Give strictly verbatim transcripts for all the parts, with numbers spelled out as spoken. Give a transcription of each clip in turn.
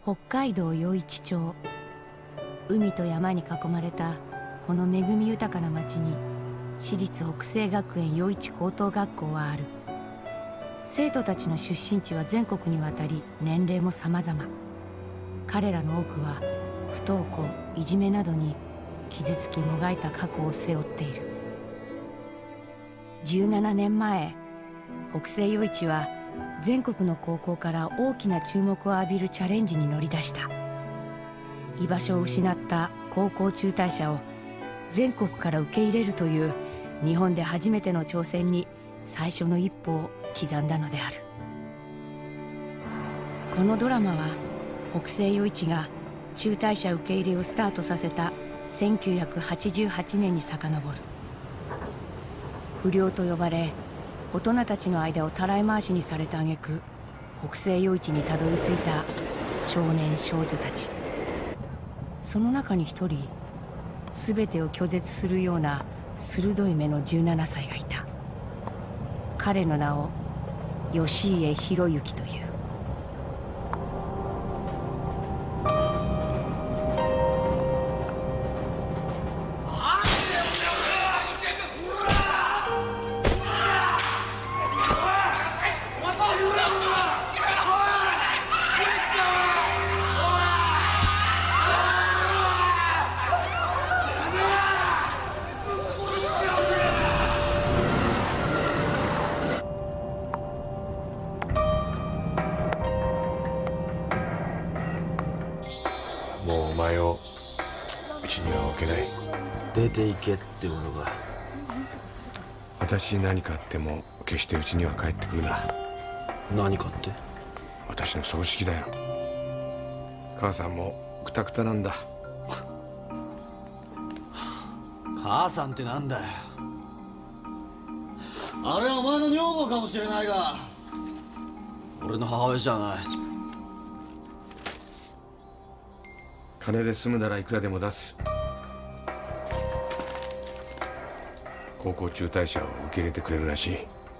北海道余市町。海と山に囲まれたこの恵み豊かな町に私立北西学園余市高等学校はある。生徒たちの出身地は全国にわたり、年齢も様々。彼らの多くは不登校、いじめなどに傷つきもがいた過去を背負っている。じゅうななねんまえ、北西余市は全国の高校から大きな注目を浴びるチャレンジに乗り出した。居場所を失った高校中退者を全国から受け入れるという日本で初めての挑戦に最初の一歩を刻んだのである。このドラマは北西余市が中退者受け入れをスタートさせたせんきゅうひゃくはちじゅうはちねんに遡る。不良と呼ばれ大人たちの間をたらい回しにされた挙句、北西余市にたどり着いた少年少女たち。その中に一人、全てを拒絶するような鋭い目のじゅうななさいがいた。彼の名を吉家博之という。 もうお前をうちには置けない。 出て行けってことか。 私に何かあっても決してうちには帰ってくるな。 何かって？ 私の葬式だよ。母さんもクタクタなんだ。 母さんってなんだよ。あれはお前の女房かもしれないが、俺の母親じゃない。 金で済むならいくらでも出す。高校中退者を受け入れてくれるらしい。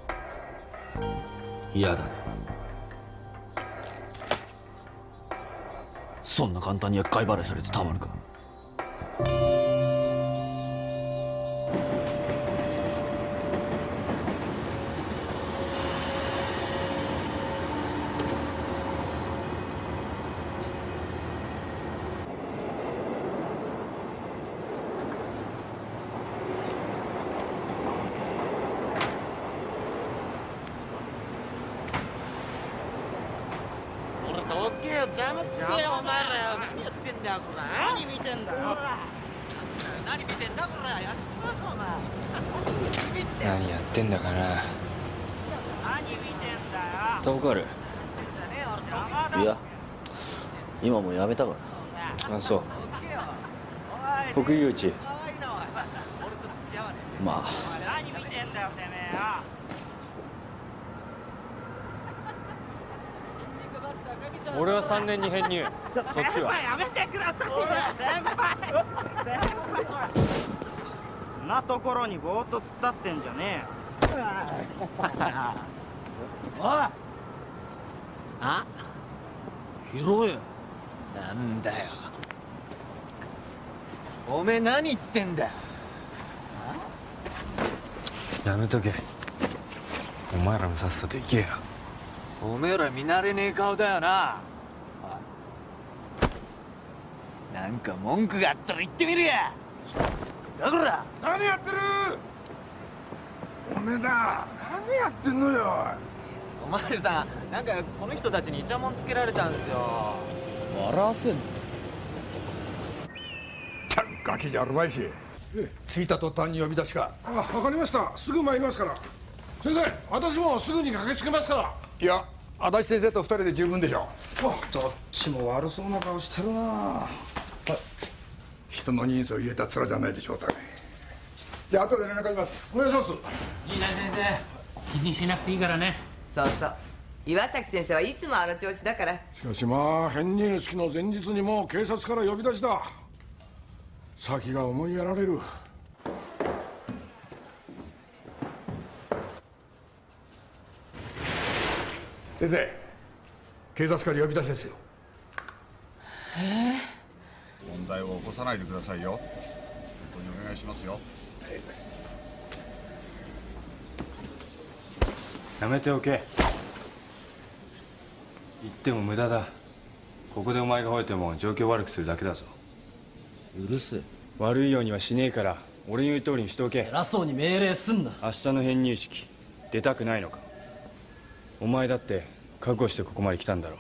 嫌だね。そんな簡単に厄介払いされてたまるか。 どけよ、邪魔くせえよお前らよ。何やってんだよこら。何見てんだよ。何見てんだこら。やっちまうぞお前。 何やってんだかな。 何見てんだよ。 遠くある？ いや、今もうやめたかあ、そう。北余市。まあ。 何見てんだよてめえよ。 俺はさんねんに編入。そっちは？ 先輩やめてくださいよ。先輩。先輩。そんなところにぼーっと突っ立ってんじゃねえよ。おい。 あ？拾え。なんだよ。おめえ何言ってんだよ。 やめとけ。お前らもさっさと行けよ。 おめえら見慣れねえ顔だよな。なんか文句があったら言ってみるや。だから何やってる。おめえだ、何やってんのよ。 おまわりさん、なんかこの人たちにイチャモンつけられたんですよ。 笑わせんの？ ガキじゃあるまいし。着いた途端に呼び出しか。 あ、わかりました。すぐ参りますから。先生、私もすぐに駆けつけますから。 いや、足立先生と二人で十分でしょ。 どっちも悪そうな顔してるな。はい、 人の人相を言えた面じゃないでしょう。じゃあ後で連絡します。 お願いします。 いいね先生、気にしなくていいからね。 そうそう、岩崎先生はいつもあの調子だから。 しかしまあ、編入式の前日にもう警察から呼び出しだ。先が思いやられる。 先生、警察から呼び出しですよ。 え問題を起こさないでくださいよ。本当にお願いしますよ。 やめておけ。言っても無駄だ。ここでお前が吠えても状況を悪くするだけだぞ。 うるせえ。 悪いようにはしねえから俺の言う通りにしておけ。 偉そうに命令すんな。 明日の編入式出たくないのか。お前だって覚悟してここまで来たんだろう。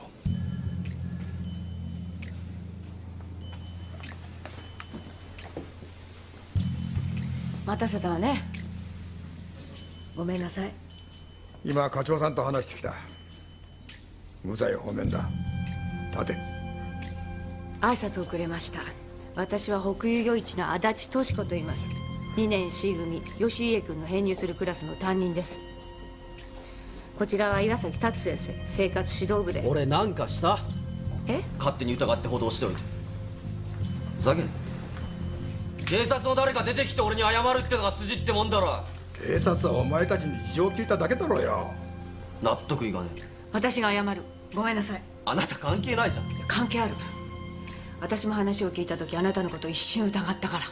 待たせたわね。ごめんなさい。 今課長さんと話してきた。無罪方面だ。立て。 挨拶遅れました。私は北友余市の足立俊子と言います。にねん C 組吉家君の編入するクラスの担任です。こちらは岩崎達先生、生活指導部で。 俺なんかした？ え？ 勝手に疑って報道しておいて。ふざけんな。警察の誰か出てきて俺に謝るってのが筋ってもんだろ。 警察はお前たちに事情を聞いただけだろうよ。 納得いかねえ。 私が謝る。ごめんなさい。 あなた関係ないじゃん。 関係ある。私も話を聞いた時あなたのこと一瞬疑ったから。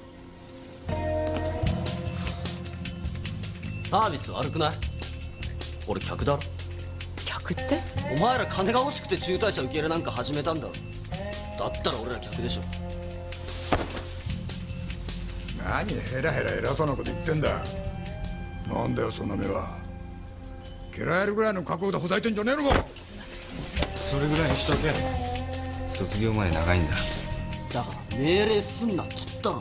サービス悪くない？俺客だろ。 客って？ お前ら金が欲しくて中退者受け入れなんか始めたんだろ。だったら俺ら客でしょ。 何ヘラヘラ偉そうなこと言ってんだ。なんだよそんな目は。蹴られるぐらいの覚悟でほざいてんじゃねえのか。 それぐらいにしとけ。卒業まで長いんだ。 だから命令すんなっつったろ。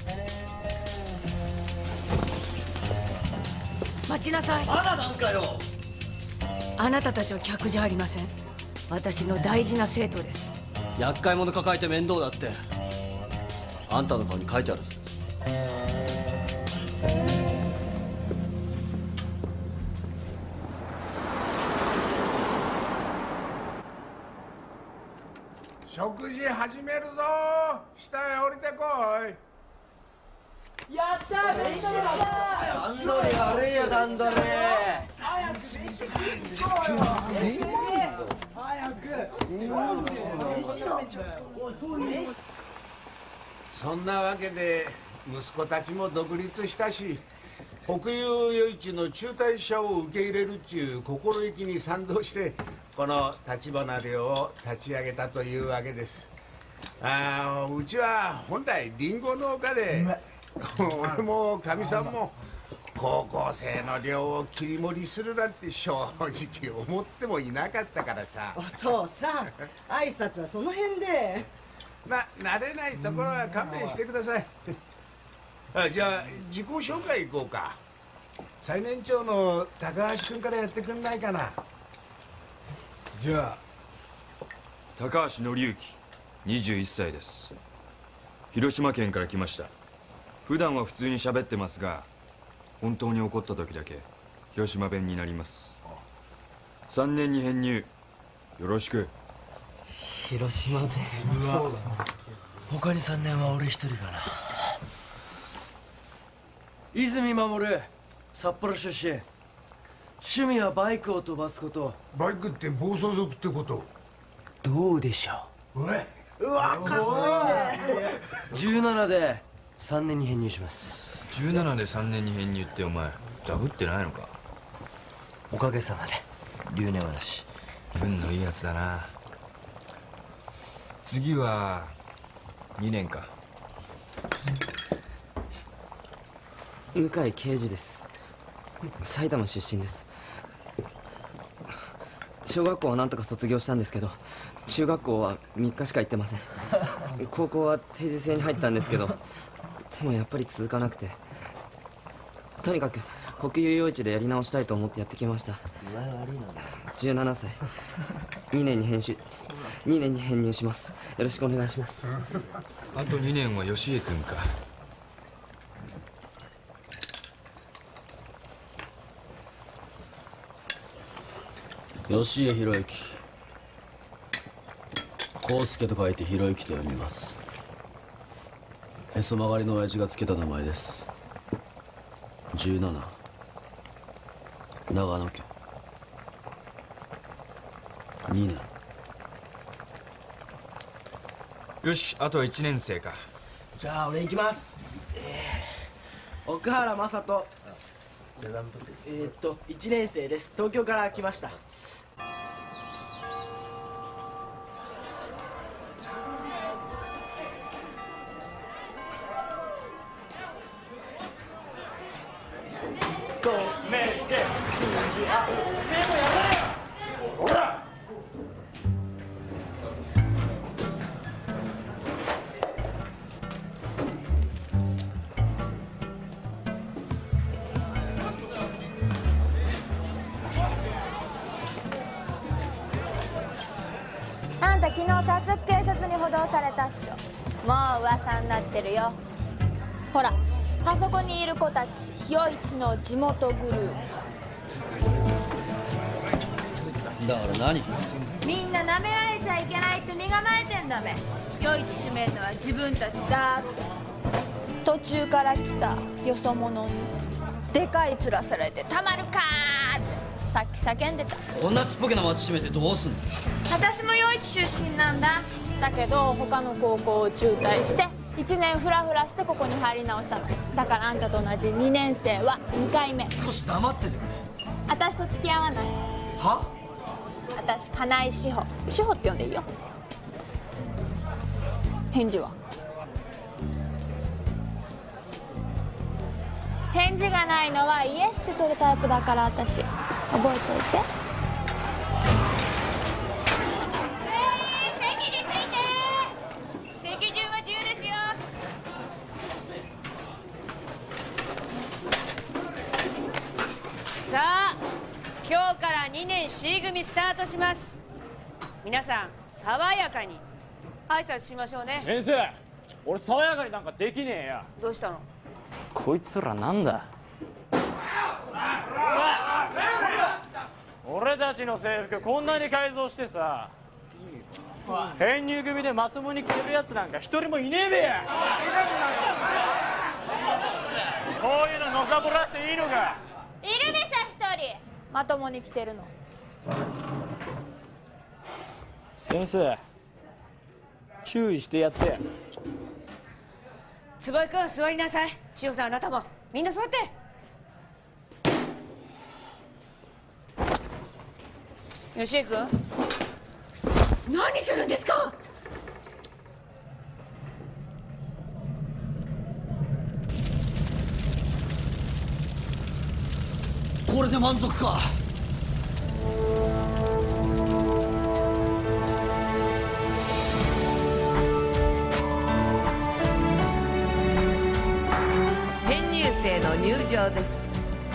待ちなさい。 まだなんかよ。 あなたたちは客じゃありません。私の大事な生徒です。 厄介者抱えて面倒だってあんたの顔に書いてあるぞ。 食事始めるぞ。下へ降りてこい。 やったー、飯だ。 段取り悪いよ、段取り。 早く飯食いに行こうよ。早く。 そんなわけで息子たちも独立したし、北友余市の中退者を受け入れるっちゅう心意気に賛同してこの立花寮を立ち上げたというわけです。あうちは本来リンゴ農家で、俺もかみさんも高校生の寮を切り盛りするなんて正直思ってもいなかったからさ。 お父さん、挨拶はその辺で。 まあ慣れないところは勘弁してください。あじゃあ自己紹介行こうか。最年長の高橋君からやってくんないかな。 じゃあ高橋紀之にじゅういっさいです。広島県から来ました。普段は普通に喋ってますが本当に怒った時だけ広島弁になります。さんねんに編入よろしく。 広島弁。うわ他にさんねんは俺一人かな。泉守、札幌出身。趣味はバイクを飛ばすこと。 バイクって暴走族ってこと？ どうでしょうわうわ、かっこいいね。 う。じゅうななでさんねんに編入します。 じゅうななでさんねんに編入ってお前ダブってないのか？ おかげさまで留年はなし。 運のいいやつだな。次はにねんか。 向井啓二です。埼玉出身です。小学校はなんとか卒業したんですけど中学校はみっかしか行ってません。高校は定時制に入ったんですけどでもやっぱり続かなくて、とにかく北友余市でやり直したいと思ってやってきました。じゅうななさい、にねんに編集にねんに編入します。よろしくお願いします。 あとにねんは吉家君か。 吉江博之。康介と書いて博之と読みます。へそ曲がりの親父がつけた名前です。じゅうなな、長野県。にねんよし、あとはいちねん生か。 じゃあ俺行きます。えー、奥原正人。えー、っといちねん生です。東京から来ました。止めて数字合う。目もやめろよ。ほら。 あんた昨日早速警察に補導されたっしょ。もう噂になってるよ。ほらあそこにいる子たち、余市の地元グルーだから何？ プ。みんな舐められちゃいけないって身構えてんだべ。余市締めるのは自分たちだって。途中から来たよそ者にでかい面されてたまるかーってさっき叫んでた。 こんなちっぽけな町閉めてどうすんの？ 私も余市出身なんだ。だけど他の高校を中退していちねんフラフラしてここに入り直したの。だからあんたと同じにねん生はにかいめ。 少し黙っててくれ。 私と付き合わない？ は？ 私金井志保。志保って呼んでいいよ。返事は？返事がないのはイエスって取るタイプだから私。覚えておいて。 さあ今日からにねん C 組スタートします。皆さん爽やかに挨拶しましょうね。 先生、俺爽やかになんかできねえや。 どうしたの？ こいつらなんだ？俺たちの制服こんなに改造してさ、編入組でまともに着てるやつなんか一人もいねえべや。こういうののさぼらしていいのか？ いるでさ一人まともに着てるの。 先生、注意してやって。 坪井君座りなさい。塩さんあなたもみんな座って。吉井君何するんですか？ これで満足か？ 編入生の入場です。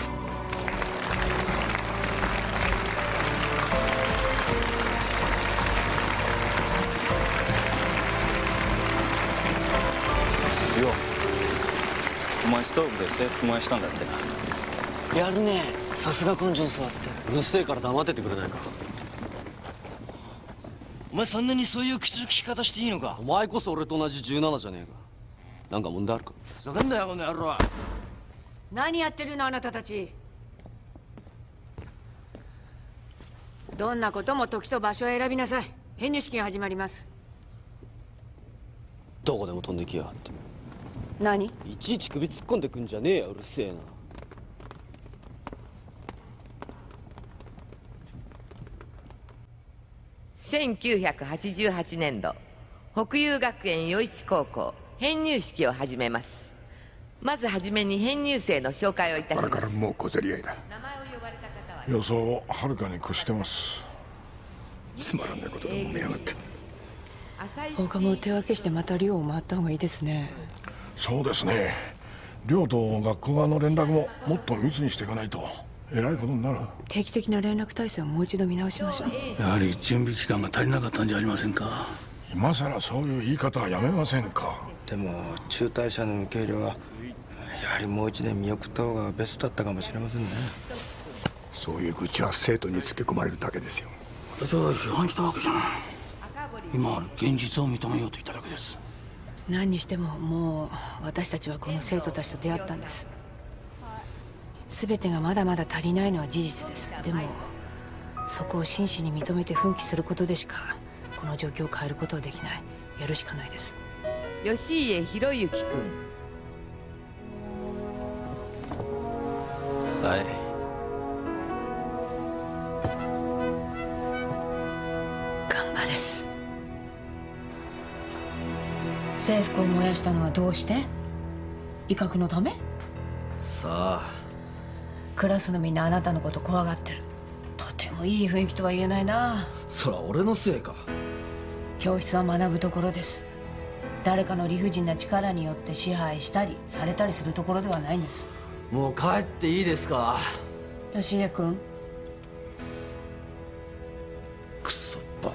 よ、お前ストーブで制服燃やしたんだってな。 やるね。さすが根性座って。うるせえから黙っててくれないか。 お前そんなにそういう口の利き方していいのか？ お前こそ俺と同じじゅうななじゃねえか。なんか問題あるか？ ふざけんなよこの野郎。 何やってるのあなたたち。どんなことも時と場所を選びなさい。編入式が始まります。 どこでも飛んできやがって。 何？ いちいち首突っ込んでくんじゃねえや。うるせえな。 せんきゅうひゃくはちじゅうはちねんど北友学園余市高校編入式を始めます。まずはじめに編入生の紹介をいたします。 あれからもう小競り合いだ。 予想をはるかに越してます。 つまらないことでもめやがって。 放課後手分けしてまた寮を回った方がいいですね。 そうですね。寮と学校側の連絡ももっと密にしていかないとえらいことになる。 定期的な連絡体制をもう一度見直しましょう。 やはり準備期間が足りなかったんじゃありませんか。 今さらそういう言い方はやめませんか。 でも中退者の受け入れはやはりもう一年見送った方がベストだったかもしれませんね。 そういう愚痴は生徒につけ込まれるだけですよ。 私は批判したわけじゃない。今ある現実を認めようと言っただけです。 何にしてももう私たちはこの生徒たちと出会ったんです。全てがまだまだ足りないのは事実です。でもそこを真摯に認めて奮起することでしかこの状況を変えることはできない。 やるしかないです。 吉家博之君。 はい。 ガンバです。制服を燃やしたのはどうして？威嚇のため？ さあ。 クラスのみんなあなたのこと怖がってる。とてもいい雰囲気とは言えないな。 そら俺のせいか。 教室は学ぶところです。誰かの理不尽な力によって支配したりされたりするところではないんです。 もう帰っていいですか？ 吉家君。 クソッパ。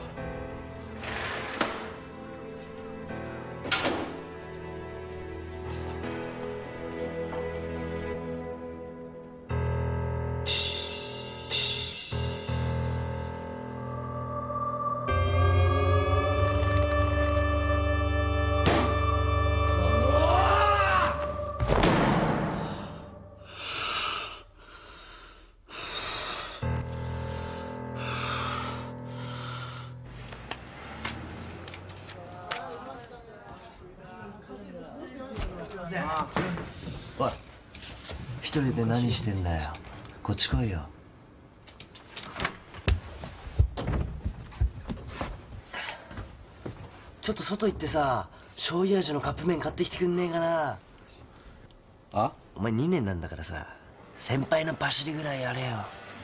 おい、一人で何してんだよ。こっち来いよ。ちょっと外行ってさ、醤油味のカップ麺買ってきてくんねえかな。あ？お前にねんなんだからさ、先輩のパシリぐらいやれよ。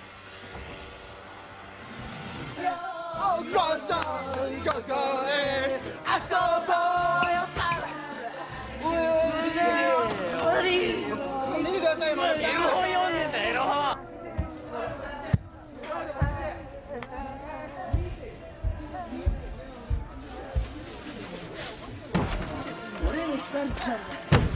お母さんここへ遊ぼうよ見てください、まだエロ本読んでんだ、エロ本。俺に疲れたんだ。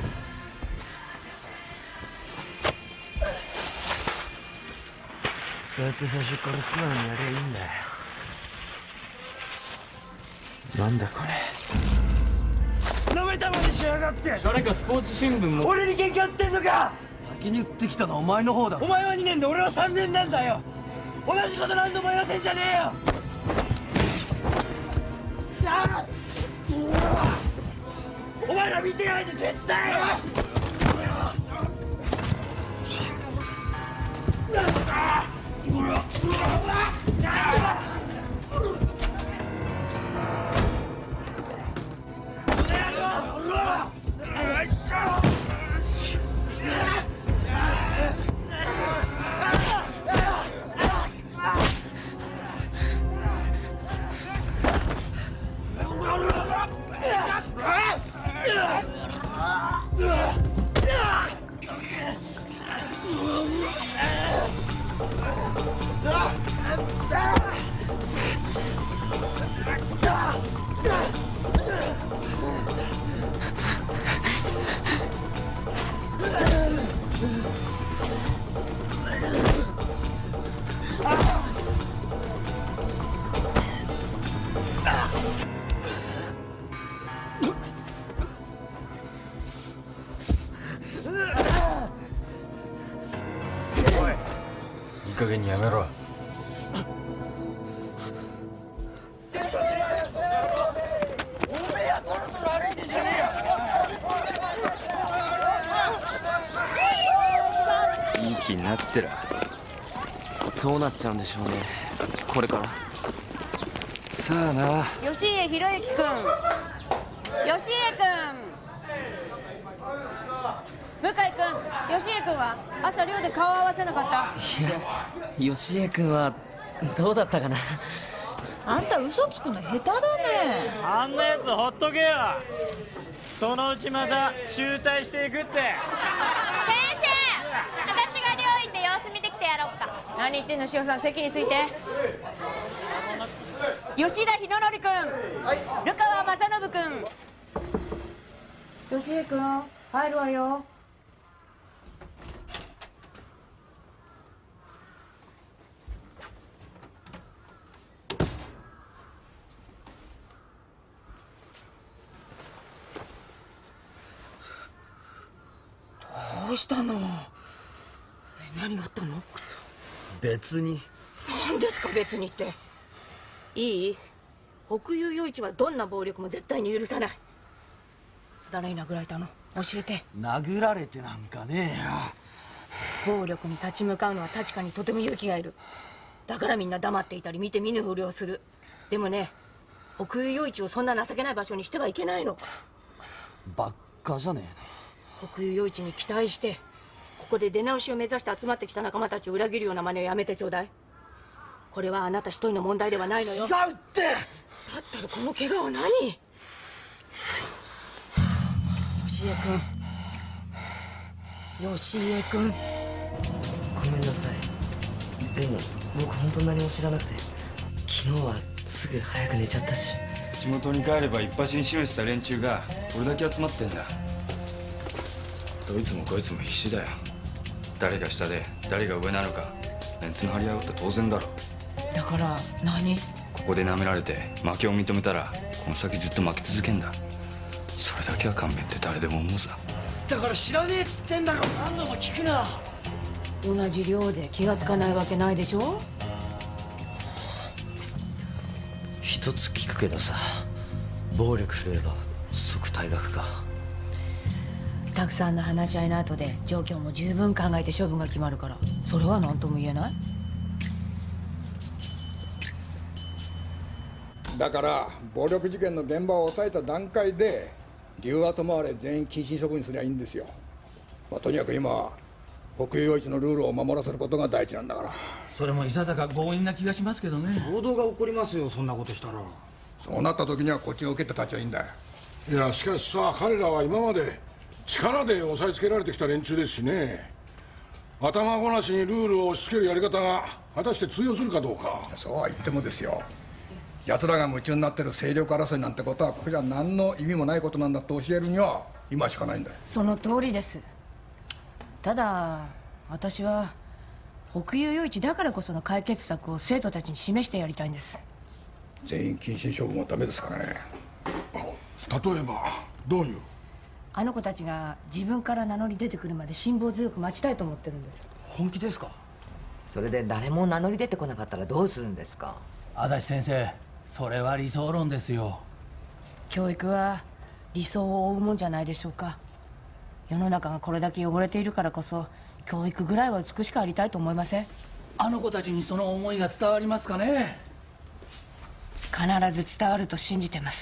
そうやって最初から素直にやりゃいいんだよ。なんだこれ。なめたまにしやがって。 誰かスポーツ新聞も。 俺に喧嘩売ってんのか。先に売ってきたのはお前の方だ。お前はにねんで俺はさんねんなんだよ。同じこと何度も言わせんじゃねえよ。じゃあお前ら見てないで手伝えよ。 いい加減にやめろ。いい気になってら。 どうなっちゃうんでしょうね、これから。 さあな。 吉家博之君。吉家君。向井君、吉家君は朝寮で顔合わせなかった？ いや、吉家君はどうだったかな。 あんた嘘つくの下手だね。 あんなやつほっとけよ。そのうちまた中退していくって。先生、 私が寮行って様子見てきてやろうか。 何言ってんの、塩さん、席について。吉田ひののり君、流川正信君。吉江君、入るわよ。どうしたの？何があったの？ 別に。 何ですか別にって。いい？ 北友与一はどんな暴力も絶対に許さない。誰に殴られたの？教えて。 殴られてなんかねえよ。暴力に立ち向かうのは確かにとても勇気がいる。だからみんな黙っていたり見て見ぬふりをする。でもね、北友与一をそんな情けない場所にしてはいけないの。 ばっかじゃねえの。北友与一に期待してここで出直しを目指して集まってきた仲間たちを裏切るような真似をやめてちょうだい。これはあなた一人の問題ではないのよ。 違うって。だったらこの怪我は何？吉江君、吉江君、 ごめんなさい。でも僕本当に何も知らなくて、昨日はすぐ早く寝ちゃったし。 地元に帰れば一発に示した連中がこれだけ集まってんだ。どいつもこいつも必死だよ。誰が下で誰が上なのかメンツの張り合うって当然だろ。 だから何？ ここで舐められて負けを認めたらこの先ずっと負け続けんだ。それだけは勘弁って誰でも思うさ。 だから知らねえっつってんだろ。何度も聞くな。 同じ寮で気がつかないわけないでしょ。 一つ聞くけどさ、暴力振るえば即退学か。 たくさんの話し合いの後で状況も十分考えて処分が決まるから、それは何とも言えない。 だから暴力事件の現場を抑えた段階で理由はともあれ全員謹慎処分にすりゃいいんですよ。まあ、とにかく今は北友与一のルールを守らせることが第一なんだから。 それもいささか強引な気がしますけどね。 暴動が起こりますよ、そんなことしたら。 そうなった時にはこっちが受けて立ちゃいいんだよ。 いやしかしさ、彼らは今まで力で押さえつけられてきた連中ですしね。頭ごなしにルールを押し付けるやり方が果たして通用するかどうか。 そうは言ってもですよ、奴らが夢中になってる勢力争いなんてことはここじゃ何の意味もないことなんだって教えるには今しかないんだよ。 その通りです。ただ私は北友与一だからこその解決策を生徒たちに示してやりたいんです。 全員謹慎処分はダメですかね。 例えばどういう？ あの子たちが自分から名乗り出てくるまで辛抱強く待ちたいと思ってるんです。 本気ですか？ それで誰も名乗り出てこなかったらどうするんですか？ 足立先生、それは理想論ですよ。 教育は理想を追うもんじゃないでしょうか。世の中がこれだけ汚れているからこそ教育ぐらいは美しくありたいと思いません？ あの子たちにその思いが伝わりますかね？ 必ず伝わると信じてます。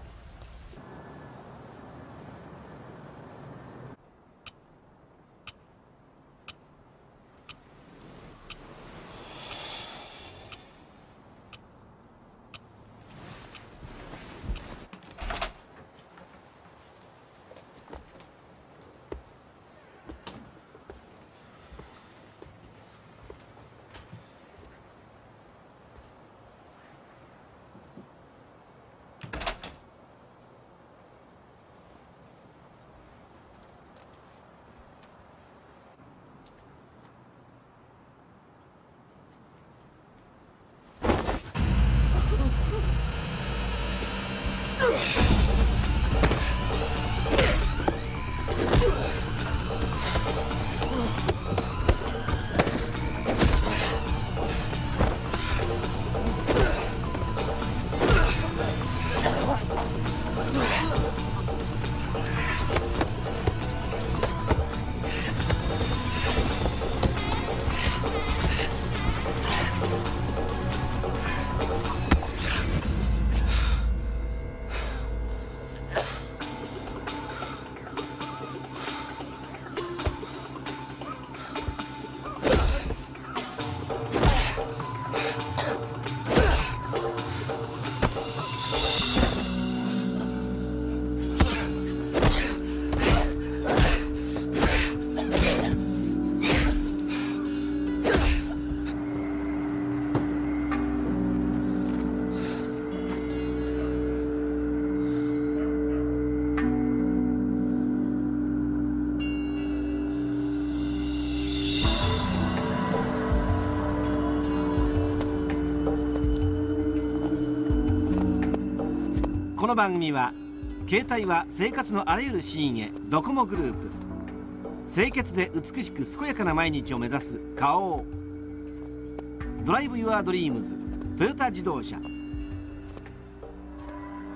この番組は携帯は生活のあらゆるシーンへドコモグループ、清潔で美しく健やかな毎日を目指す花王、ドライブ・ユア・ドリームズトヨタ自動車、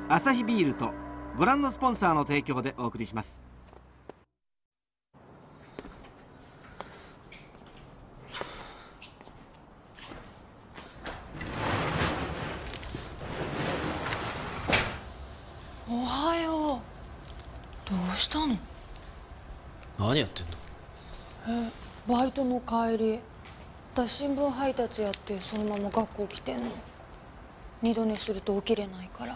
アサヒビールとご覧のスポンサーの提供でお送りします。 おはよう。どうしたの？ 何やってんの？ え、バイトの帰り、私新聞配達やってそのまま学校来てんの。二度寝すると起きれないから。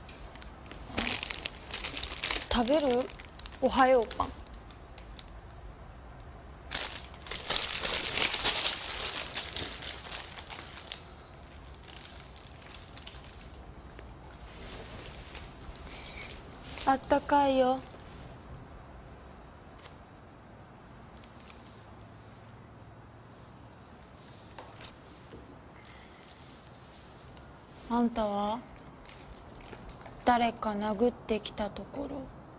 食べる？おはようパン。あったかいよ。あんたは誰か殴ってきたところ、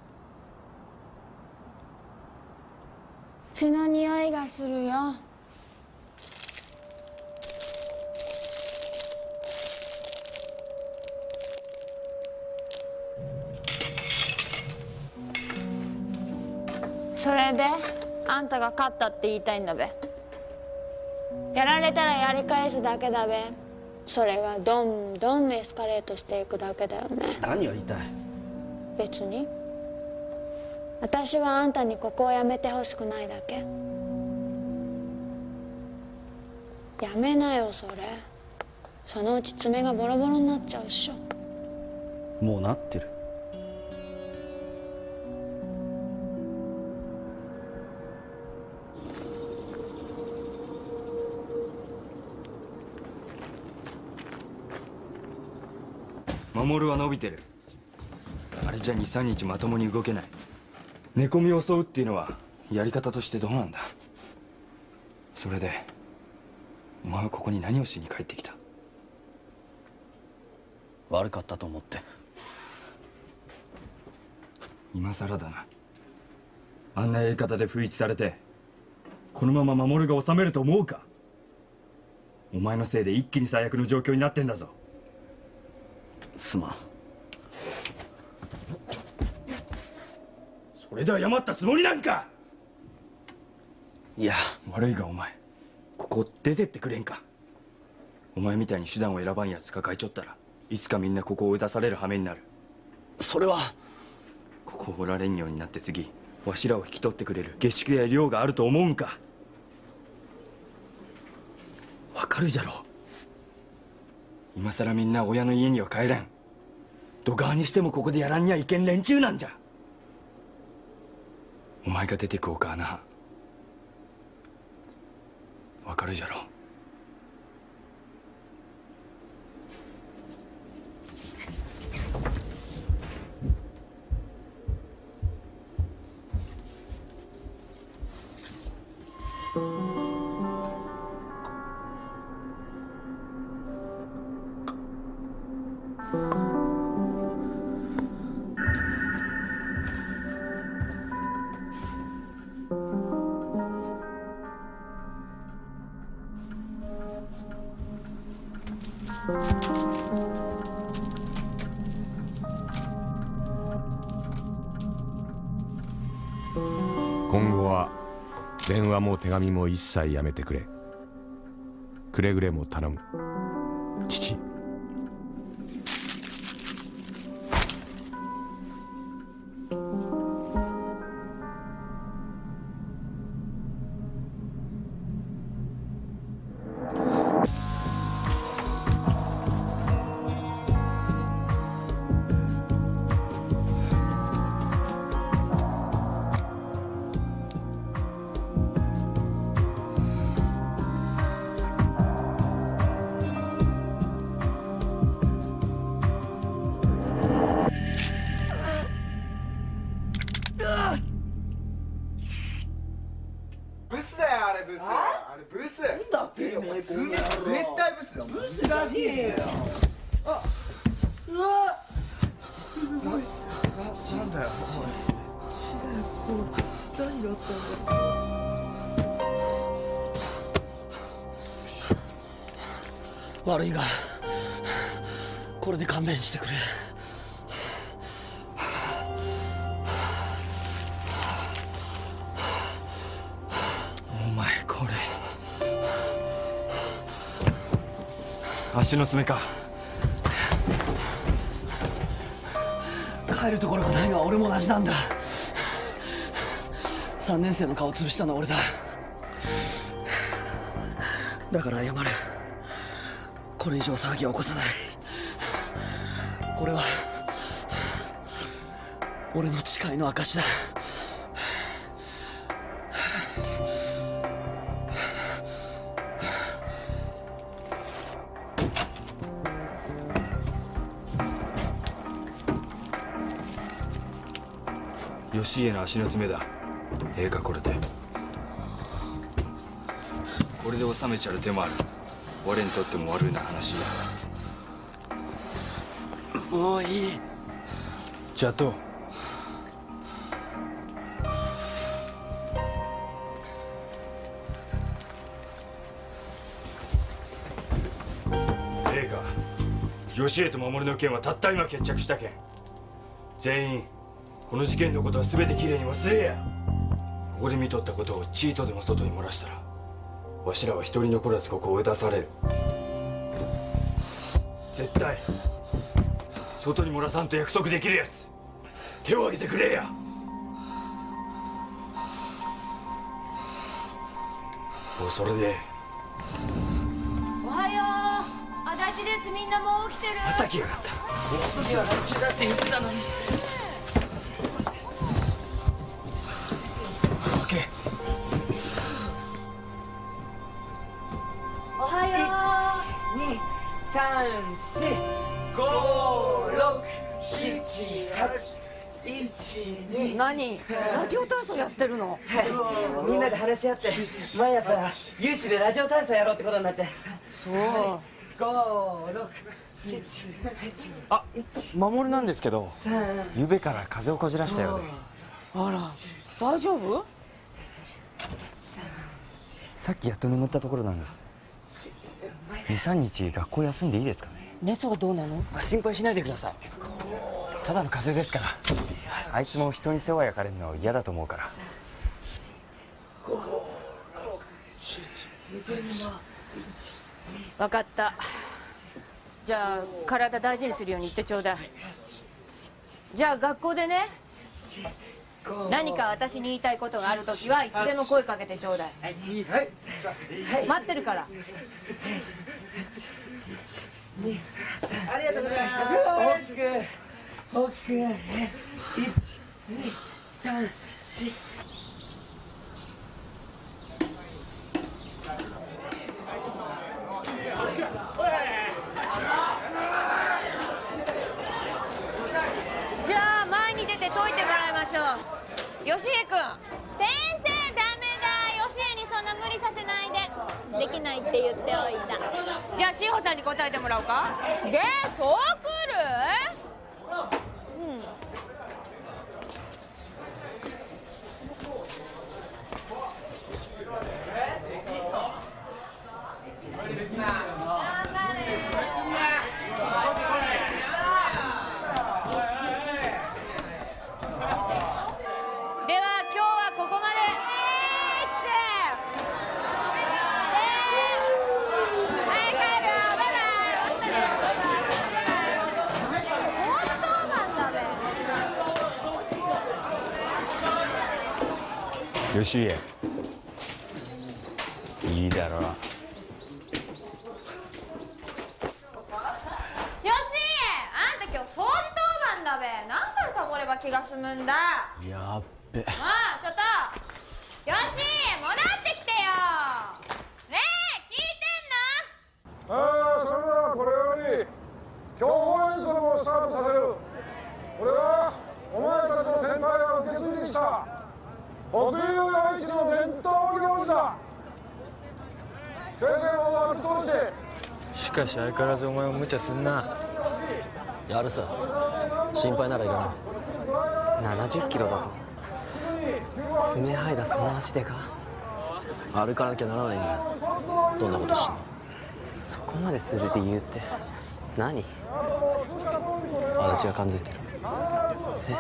血の匂いがするよ。それであんたが勝ったって言いたいんだべ。やられたらやり返すだけだべ。それがどんどんエスカレートしていくだけだよね。 何が言いたい？ 別に。私はあんたにここをやめてほしくないだけ。やめなよそれ。そのうち爪がボロボロになっちゃうっしょ。 もうなってる。 守は伸びてる。あれじゃにさんにちまともに動けない。寝込みを襲うっていうのはやり方としてどうなんだ。それでお前はここに何をしに帰ってきた？ 悪かったと思って。 今さらだな。あんなやり方で不一されてこのまま守が収めると思うか？お前のせいで一気に最悪の状況になってんだぞ。 すまん。 それで謝ったつもりなんか？ いや、 悪いがお前ここ出てってくれんか。お前みたいに手段を選ばんやつ抱えちょったらいつかみんなここを追い出される羽目になる。 それはここをおられんようになって次わしらを引き取ってくれる下宿や寮があると思うんか？わかるじゃろ。今さらみんな親の家には帰れん。どがーにしてもここでやらんにゃいけん連中なんじゃ。お前が出てくおかな。わかるじゃろ。 今後は電話も手紙も一切やめてくれ。くれぐれも頼む、父。 ブスだよあれブス。あれブス。なんだってよ。絶対ブスだ。ブスだねえよ。あ、うわ。なんだよ。何があったんだ。 悪いがこれで勘弁してくれ。 足の爪か。 帰るところがないのは俺も同じなんだ。さんねん生の顔を潰したのは俺だ。だから謝る。これ以上騒ぎは起こさない。これは俺の誓いの証だ。 義家の足の爪だ。ええかこれで。これで収めちゃる手もある。我にとっても悪いな話だ。 もういい。 じゃあとええか、義家と守の件はたった今決着したけん。全員この事件のことは全てきれいに忘れや。ここで見とったことをチートでも外に漏らしたらわしらは一人残らずここを追い出される。絶対外に漏らさんと約束できるやつ手を挙げてくれや。もうそれで。 おはよう、足立です。みんなもう起きてる？ また来やがった。 次は来週だって言ってたのに。おはよう。 いち、に、さん、し、ご、ろく、しち、はち、いち、に。 何？ラジオ体操やってるの？ はい。みんなで話し合って毎朝有志でラジオ体操やろうってことになって。 そう。 ご、ろく、しち、はち。 あ、守なんですけど、ゆうべから風邪をこじらしたようで。 あら、大丈夫？ さっきやっと眠ったところなんです。に、さんにち学校休んでいいですかね？ 熱はどうなの？ 心配しないでください。ただの風邪ですから。あいつも人に世話焼かれるの嫌だと思うから。 分かった。じゃあ体大事にするように言ってちょうだい。じゃあ学校でね、何か私に言いたいことがあるときはいつでも声かけてちょうだい。 はい。 待ってるから。 ありがとうございました。大きく大きく。いち、に、さん、し。 じゃあ前に出て解いてもらいましょう。義家君。先生ダメだ。義家にそんな無理させないで。できないって言っておいた。 じゃあ志保さんに答えてもらおうか。 で、そうくる？うん。 では今日はここまで。 義家、いいだろう。 よし、あんた今日掃除当番だべ。何回サボれば気が済むんだ。 やっべ。 ああ、ちょっと。よし、戻ってきてよ。ねえ、聞いてんの？ ああ、それではこれより競歩演奏をスタートさせる。これはお前たちの先輩が受け継いできた北遊夜市の伝統行事だ。先生も歩き通して。 しかし相変わらずお前も無茶すんな。 やるさ。心配ならいらない。 ななじゅっキロだぞ。爪剥いだその足でか。 歩かなきゃならないんだよ。どんなことしても。 そこまでする理由って何？ 足立が感づいてる。 え？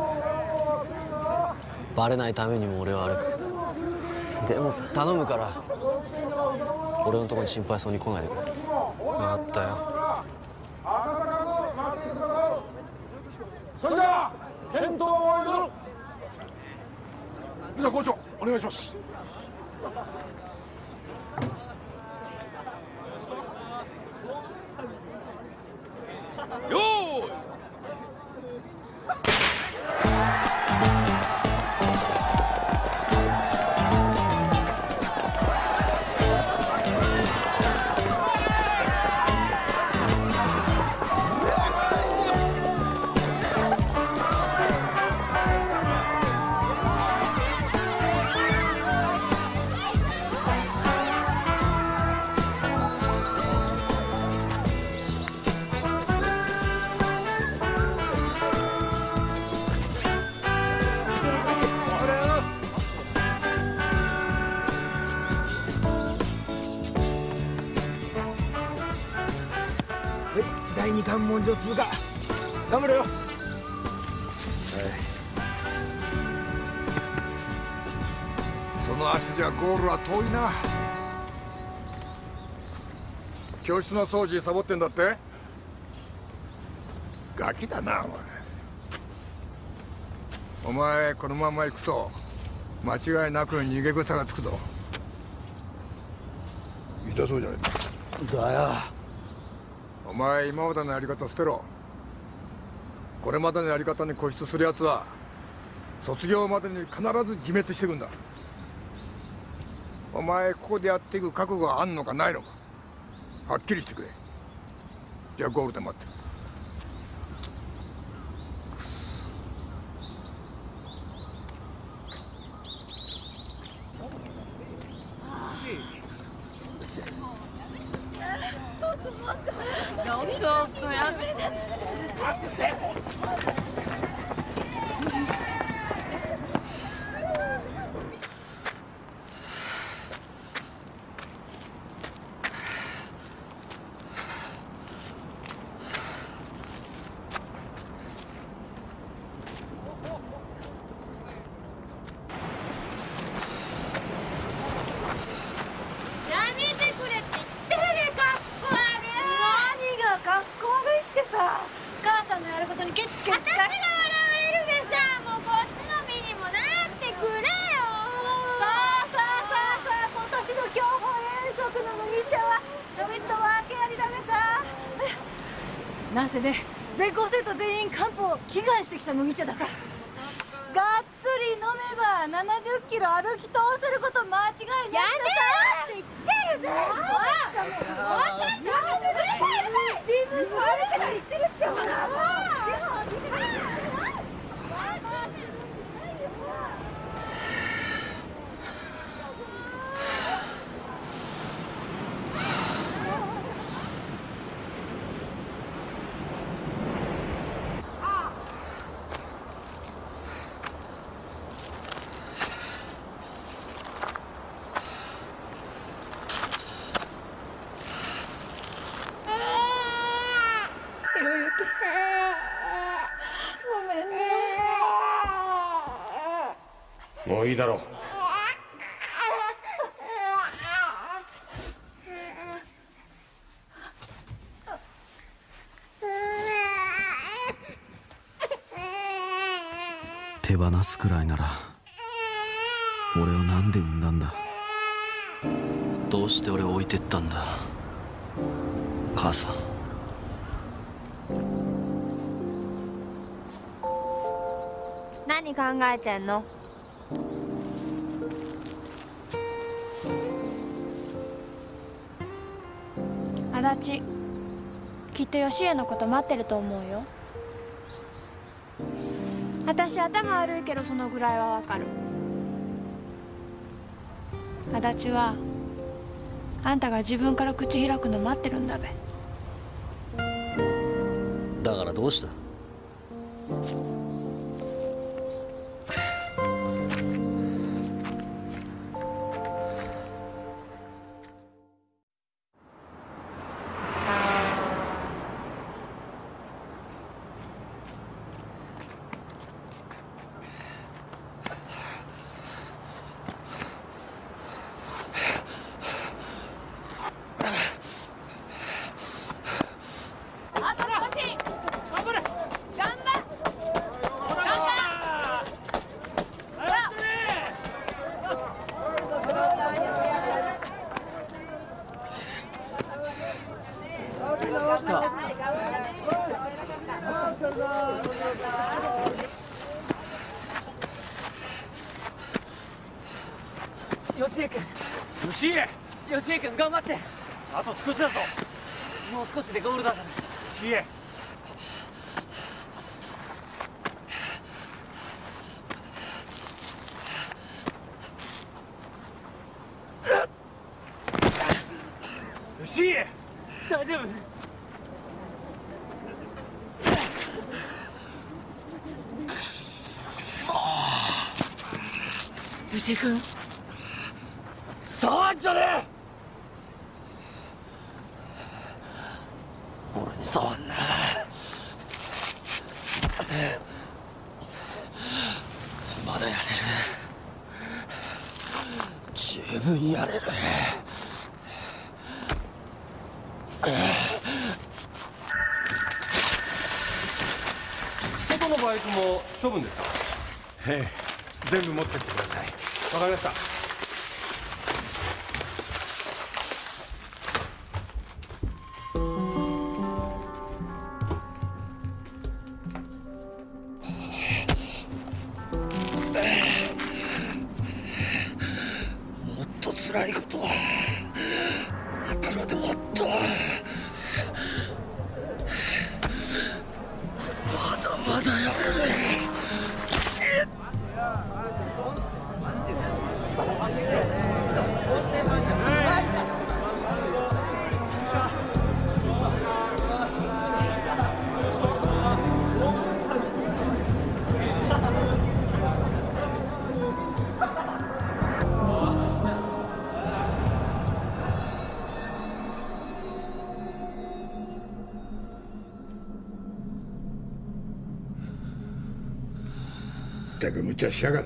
バレないためにも俺は歩く。 でもさ、 頼むから俺のとこに心配そうに来ないでくれ。 かったよ。 温かく待っていてください。それじゃあ検討を終える。じゃあ校長お願いします。 よーい。 第二関門所通過。頑張れよ。はい。 その足じゃゴールは遠いな。教室の掃除サボってんだって。ガキだなお前。お前このまま行くと間違いなく逃げ草がつくぞ。痛そうじゃないか。だよ。お前今までのやり方捨てろ。これまでのやり方に固執するやつは卒業までに必ず自滅していくんだ。お前ここでやっていく覚悟があんのかないのかはっきりしてくれ。じゃあゴールで待ってる。 ちょっと待って。ちょっとやめて。なんせね、全校生徒全員漢方を祈願してきた麦茶ださ。がっつり飲めばななじゅっキロ歩き通せること間違いないんださ。やめろって言ってるべ。分かった。自分の悪いから言ってるっしょ。ごめんね。 もういいだろう。 手放すくらいなら俺をなんで産んだんだ。どうして俺を置いてったんだ母さん。 何考えてんの？足立、きっと義恵のこと待ってると思うよ。私頭悪いけどそのぐらいはわかる。足立はあんたが自分から口開くの待ってるんだべ。 だからどうした？ 吉江君吉江吉江君頑張って。あと少しだぞ。もう少しでゴールだから。吉江吉江大丈夫？吉井君触んじゃねえ。 俺に触んな。まだやれる。十分やれる。 外のバイクも処分ですか？ええ、全部持ってってください。わかりました。 もっと辛いこといくらでもあった。まだまだやれる。 ったく無茶しやがって。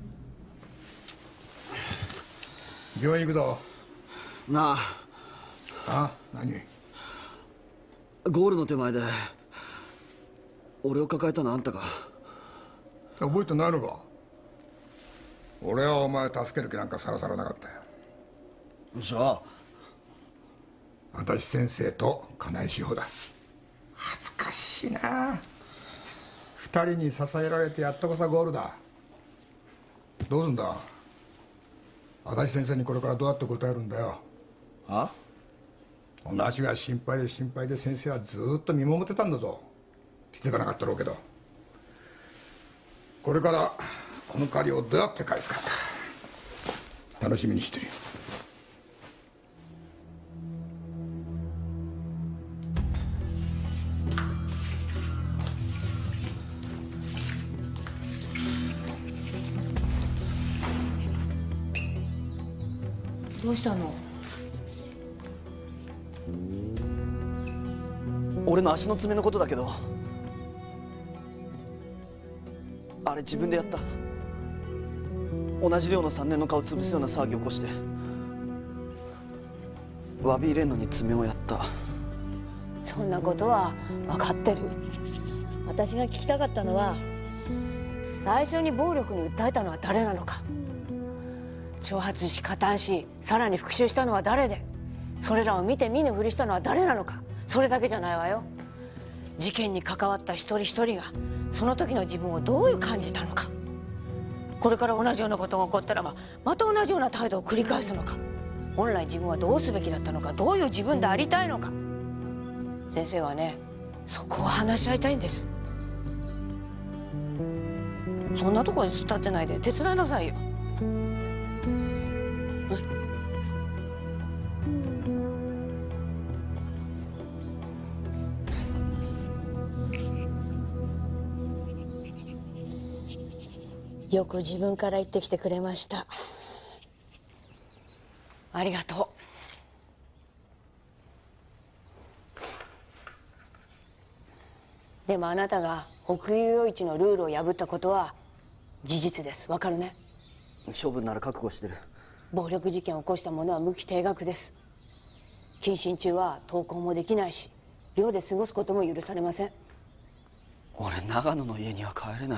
病院行くぞ。 なあ。 あ、何？ ゴールの手前で俺を抱えたのあんたか？ 覚えてないのか？俺はお前助ける気なんかさらさらなかったよ。 じゃあ私先生と金井志保だ。恥ずかしいな。二人に支えられてやっとこさゴールだ。どうすんだ？足立先生にこれからどうやって答えるんだよ。 あ？ 同じが心配で心配で先生はずーっと見守ってたんだぞ。気づかなかったろうけど。これからこの借りをどうやって返すか楽しみにしてるよ。 どうしたの？ 俺の足の爪のことだけど、あれ自分でやった。同じ寮のさんねんの顔潰すような騒ぎ起こして詫び入れんのに爪をやった。 そんなことは分かってる。私が聞きたかったのは、最初に暴力に訴えたのは誰なのか。挑発し加担し、さらに復讐したのは誰で、それらを見て見ぬふりしたのは誰なのか。それだけじゃないわよ。事件に関わった一人一人がその時の自分をどういう感じたのか。これから同じようなことが起こったらばまた同じような態度を繰り返すのか。本来自分はどうすべきだったのか、どういう自分でありたいのか。先生はね、そこを話し合いたいんです。そんなところに突っ立ってないで手伝いなさいよ。よく自分から言ってきてくれました。ありがとう。でもあなたが北遊夜市のルールを破ったことは事実です。わかるね？ 処分なら覚悟してる。 暴力事件を起こした者は無期停学です。謹慎中は登校もできないし、寮で過ごすことも許されません。 俺長野の家には帰れない。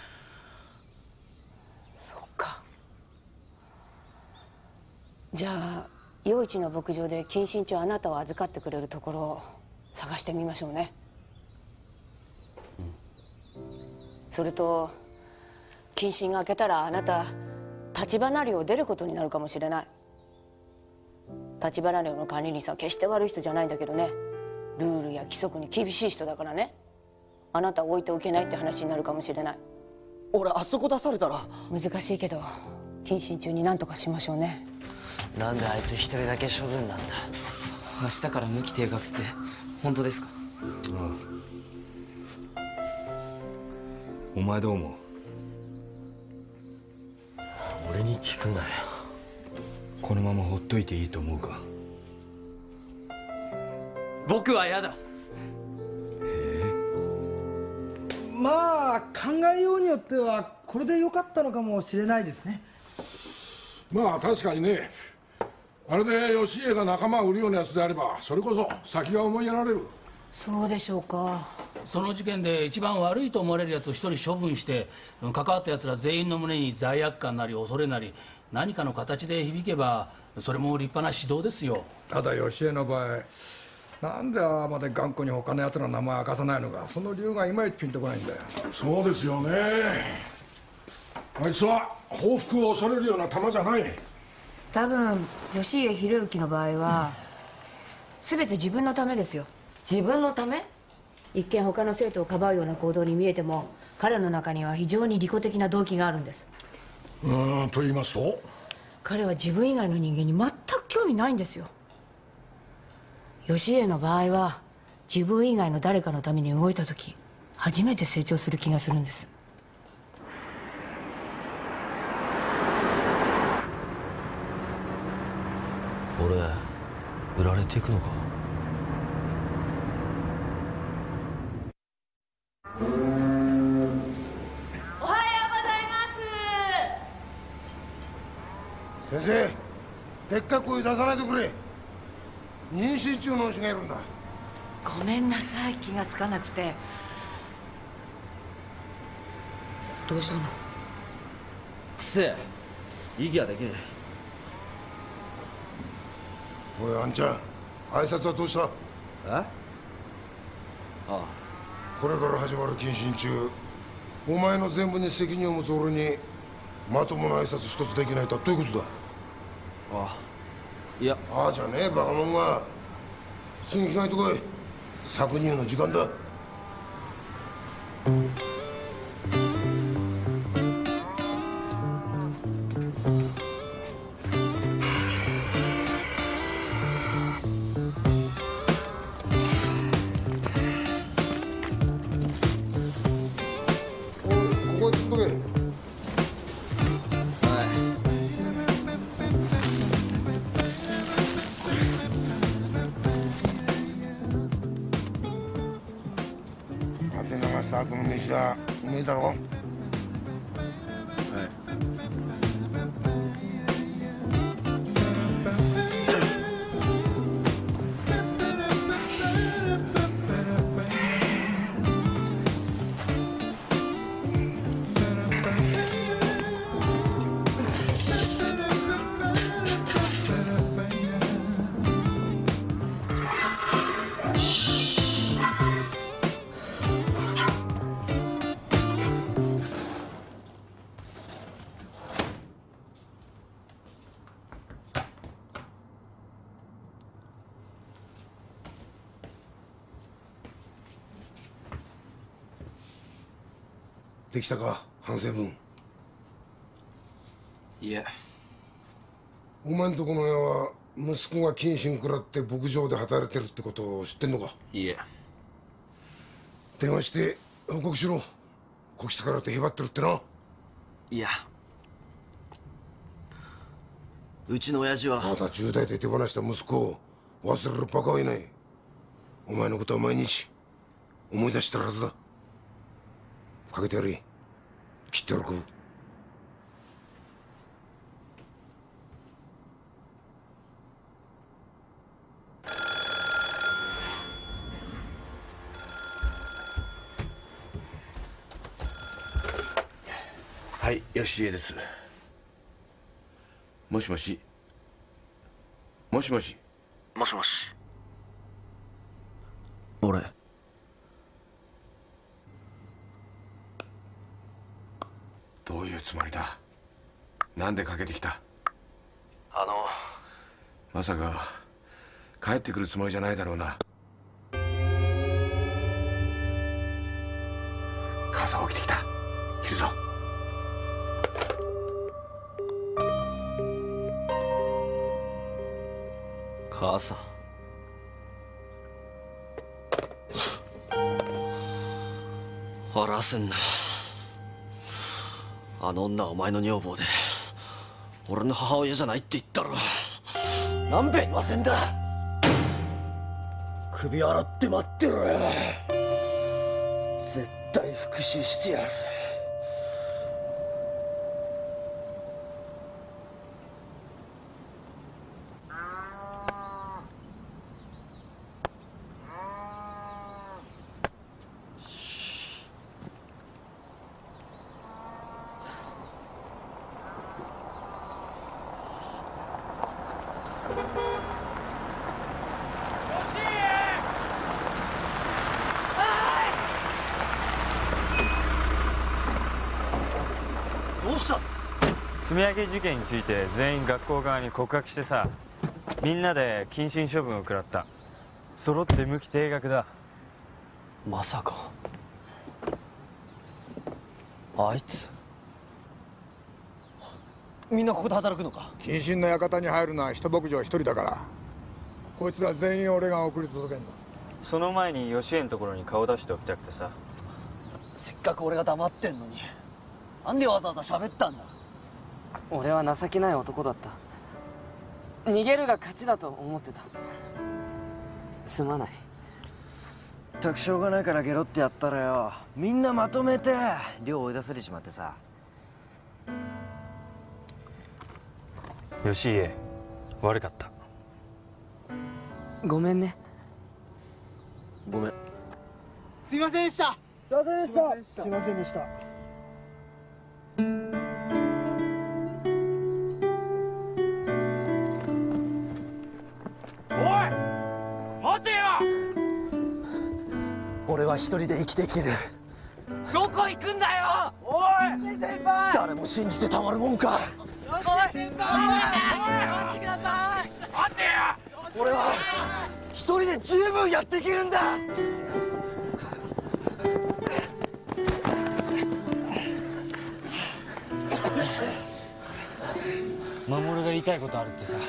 そっか。じゃあ夜市の牧場で謹慎中あなたを預かってくれるところを探してみましょうね。 うそれと謹慎が明けたらあなた立花寮を出ることになるかもしれない。立花寮の管理人さん決して悪い人じゃないんだけどね、ルールや規則に厳しい人だからね。あなたを置いておけないって話になるかもしれない。 俺あそこ出されたら。 難しいけど謹慎中に何とかしましょうね。 なんであいつ一人だけ処分なんだ。明日から無期停学って本当ですか？ ああ。お前どう思う？ 俺に聞くなよ。 このままほっといていいと思うか？ 僕は嫌だ。 まあ考えようによってはこれで良かったのかもしれないですね。 まあ確かにね、あれで義家が仲間を売るようなやつであればそれこそ先が思いやられる。 そうでしょうか。 その事件で一番悪いと思われるやつを一人処分して関わったやつら全員の胸に罪悪感なり恐れなり何かの形で響けばそれも立派な指導ですよ。 ただ義家の場合なんでああまで頑固に他の奴らの名前明かさないのか、その理由がいまいちピンとこないんだよ。 そうですよね。あいつは報復を恐れるような玉じゃない。 多分義家弘之の場合は、うん、全て自分のためですよ。 自分のため？ 一見他の生徒をかばうような行動に見えても彼の中には非常に利己的な動機があるんです。 うーんと言いますと？ 彼は自分以外の人間に全く興味ないんですよ。義家の場合は自分以外の誰かのために動いた時初めて成長する気がするんです。 俺売られていくのか？ おはようございます。先生、でっかい声出さないでくれ。妊娠中の牛がいるんだ。 ごめんなさい、気がつかなくて。どうしたの？ くせえ、息ができねおい、あんちゃん、挨拶はどうした？ え？ああ。 これから始まる謹慎中、お前の全部に責任を持つ俺にまともな挨拶一つできないとはどういうことだ？ ああ、いや。 ああじゃねえバカモンが。すぐ着替えてこい。搾乳の時間だ。あとの飯だ。うめえだろ。はい。できたか、反省文。 いえ。 お前んとこの親は息子が謹慎食らって牧場で働いてるってことを知ってんのか？ いいえ。 電話して報告しろ。こき使われてへばってるってな。 いや、うちの親父はまたじゅう代で手放した息子を忘れるバカはいない。お前のことは毎日思い出してるはずだ。かけてやれ。きっと喜ぶ。 はい、義家です。もしもし。もしもし。 もしもし。俺どういうつもりだ？なんでかけてきた？ あのまさか帰ってくるつもりじゃないだろうな。母さん起きてきた。切るぞ。 母さん。笑わせんな。あの女はお前の女房で俺の母親じゃないって言ったろ。何遍言わせんだ。首洗って待ってろよ。絶対復讐してやる。 どうした？積み上げ事件について全員学校側に告白してさ、みんなで謹慎処分を食らった。揃って無期停学だ。 まさかあいつみんなここで働くのか？ 謹慎の館に入るのは一牧場一人だから、こいつら全員俺が送り届けんだ。 その前に吉江のところに顔出しておきたくてさ。 せっかく俺が黙ってんのになんでわざわざ喋ったんだ？ 俺は情けない男だった。逃げるが勝ちだと思ってた。すまない。 ったくしょうがないからゲロってやったらよ、みんなまとめて寮を追い出されちまってさ。 吉家悪かった。 ごめんね。 ごめん。 すいませんでした。 すいませんでした。すいませんでした。 おい待てよ。 俺は一人で生きていける。 どこ行くんだよ。おい先輩。 誰も信じてたまるもんか。 おい先輩。待ってください。待てよ。 俺は一人で十分やっていけるんだ。 守が言いたいことあるってさ。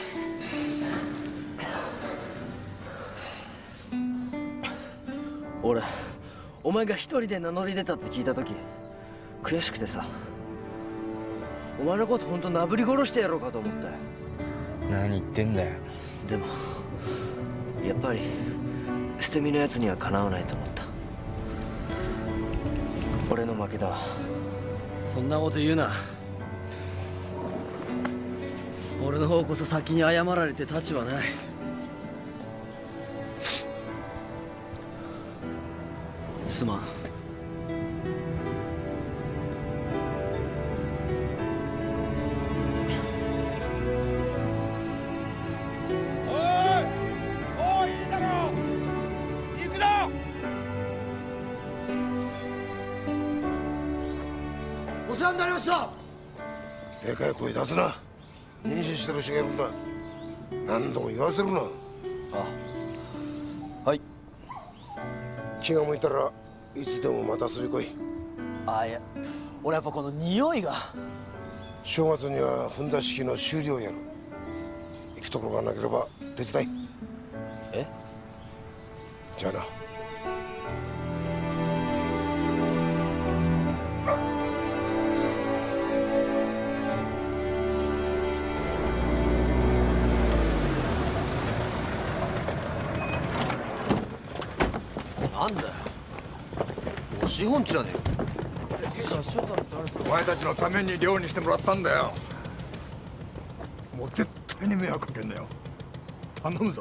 俺お前が一人で名乗り出たって聞いた時悔しくてさ、お前のこと本当なぶり殺してやろうかと思ったよ。 何言ってんだよ。 でもやっぱり捨て身のやつにはかなわないと思った。俺の負けだわ。そんなこと言うな。俺の方こそ先に謝られて立場ない。すまん。 お世話になりました。でかい声出すな。妊娠してる人がいるんだ。何度も言わせるな。 あはい。 気が向いたらいつでもまた遊び来い。 あいや俺やっぱこの匂いが。 正月には踏んだ式の修理をやる。行くところがなければ手伝い。 え？ じゃあな。 なんだよ、もう資本地だね。 お前たちのために寮にしてもらったんだよ。もう絶対に迷惑かけんなよ。頼むぞ。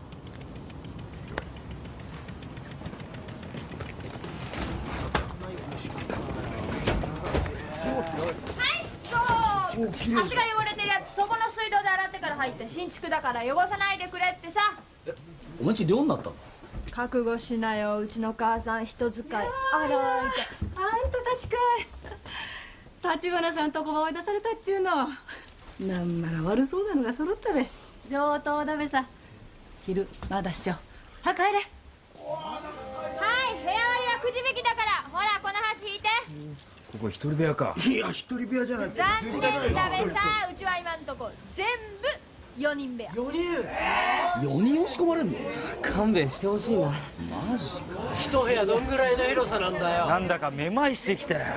はいストー足が汚れてるやつそこの水道で洗ってから入って、新築だから汚さないでくれってさ。 お前んち寮になったの？ 覚悟しなよ、うちの母さん人使い荒いて。あんたたちかい。 立花さんとこば追い出されたっちゅうの。なんなら悪そうなのが揃ったべ。上等だべさ。昼まだっしょ。は帰れ。 はい、部屋割りはくじ引きだから、ほらこの箸引いて。 ここ一人部屋か。 いや、一人部屋じゃない。 残念だべさ。うちは今んとこ全部よにん部屋。 よにんよにん押し込まれんの？勘弁してほしいな。マジか。一部屋どんぐらいの広さなんだよ。 なんだかめまいしてきたよ。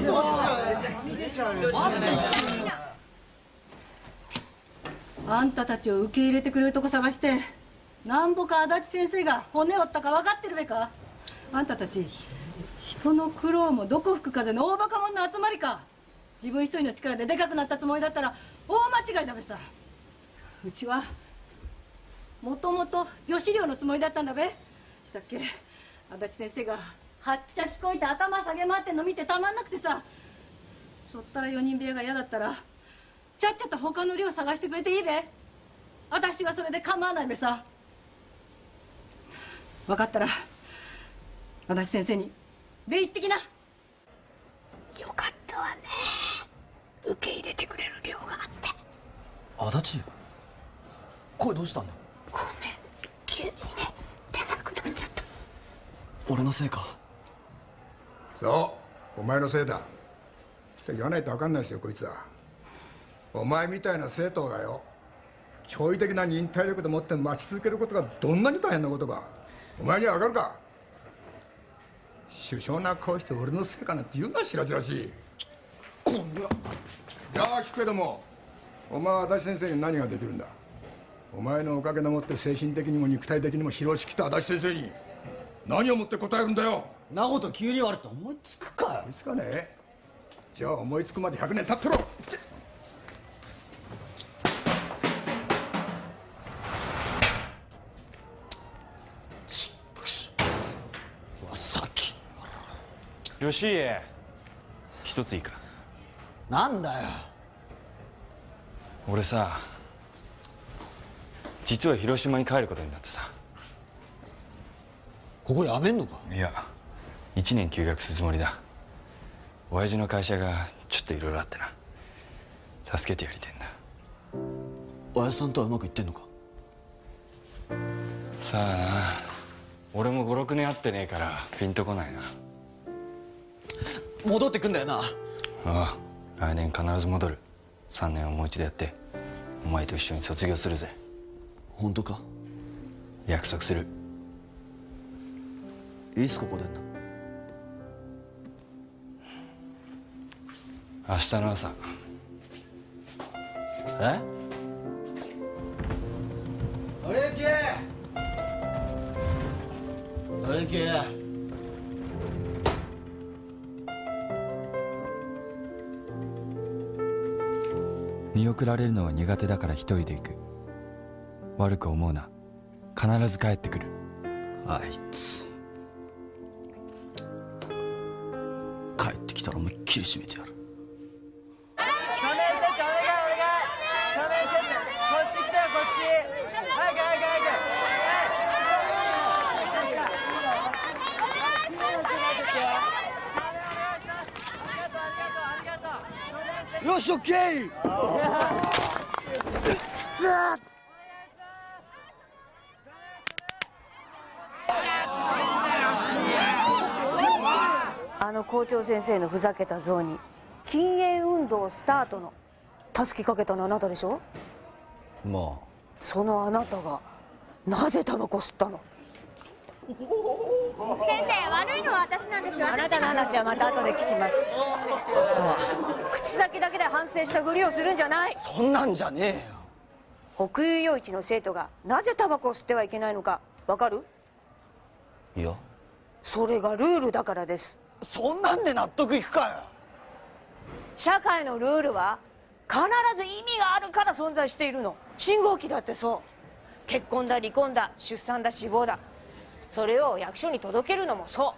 あんたたちを受け入れてくれるとこ探してなんぼか足立先生が骨折ったか分かってるべか。あんたたち人の苦労も毒吹く風の大バカ者の集まりか。自分一人の力ででかくなったつもりだったら大間違いだべさ。うちはもともと女子寮のつもりだったんだべ。したっけ足立先生がはっちゃ聞こえて頭下げ回ってんの見てたまんなくてさ。そったらよにん部屋が嫌だったらちゃっちゃと他の寮探してくれていいべ。私はそれで構わないべさ。分かったら足立先生にで言ってきな。よかったわね、受け入れてくれる寮があって。 足立、声どうしたんだ。 ごめん、急にね出なくなっちゃった。 俺のせいか。 そう、お前のせいだ。言わないと分かんないですよ、こいつは。お前みたいな生徒がよ、驚異的な忍耐力でもって待ち続けることがどんなに大変なことかお前には分かるか。首相な顔して俺のせいかなんて言うな、しらじらしい。こんな。じゃあ聞くけども、お前は足立先生に何ができるんだ。お前のおかげでもって精神的にも肉体的にも疲労しきった足立先生に何をもって答えるんだよ。 なこと急に言われて思いつくかよ。 思いつかねえ。じゃあ思いつくまでひゃくねん経ってろ。 吉家、一ついいか。 なんだよ。 俺さ、実は広島に帰ることになってさ。 ここやめんのか。 いや、一年休学するつもりだ。親父の会社がちょっといろいろあってな、助けてやりてんだ。 親父さんとはうまくいってんのか。 さあな、俺もごろくねん会ってねえからピンとこないな。 戻ってくんだよな。 ああ、来年必ず戻る。さんねんをもう一度やってお前と一緒に卒業するぜ。 本当か。 約束する。 いつここ出んの。 明日の朝。 え？ のりゆき、のりゆき。 見送られるのは苦手だから一人で行く。悪く思うな、必ず帰ってくる。 あいつ帰ってきたら思いっきり締めてやる。 署名してってお願いお願い。署名してってこっち来たよ、こっち。早く早く早く。 よし、オッケー。 あの校長先生のふざけた像に禁煙運動スタートのたすきかけたのあなたでしょ。 まあそのあなたがなぜタバコ吸ったの。 先生、悪いのは私なんですよ。 あなたの話はまた後で聞きます。 すまん。 口先だけで反省したふりをするんじゃない。 そんなんじゃねえよ。 北湯陽一の生徒がなぜタバコを吸ってはいけないのかわかる？ いや、 それがルールだからです。 そんなんで納得いくかよ。 社会のルールは必ず意味があるから存在しているの。信号機だってそう。結婚だ離婚だ出産だ死亡だ、それを役所に届けるのもそう。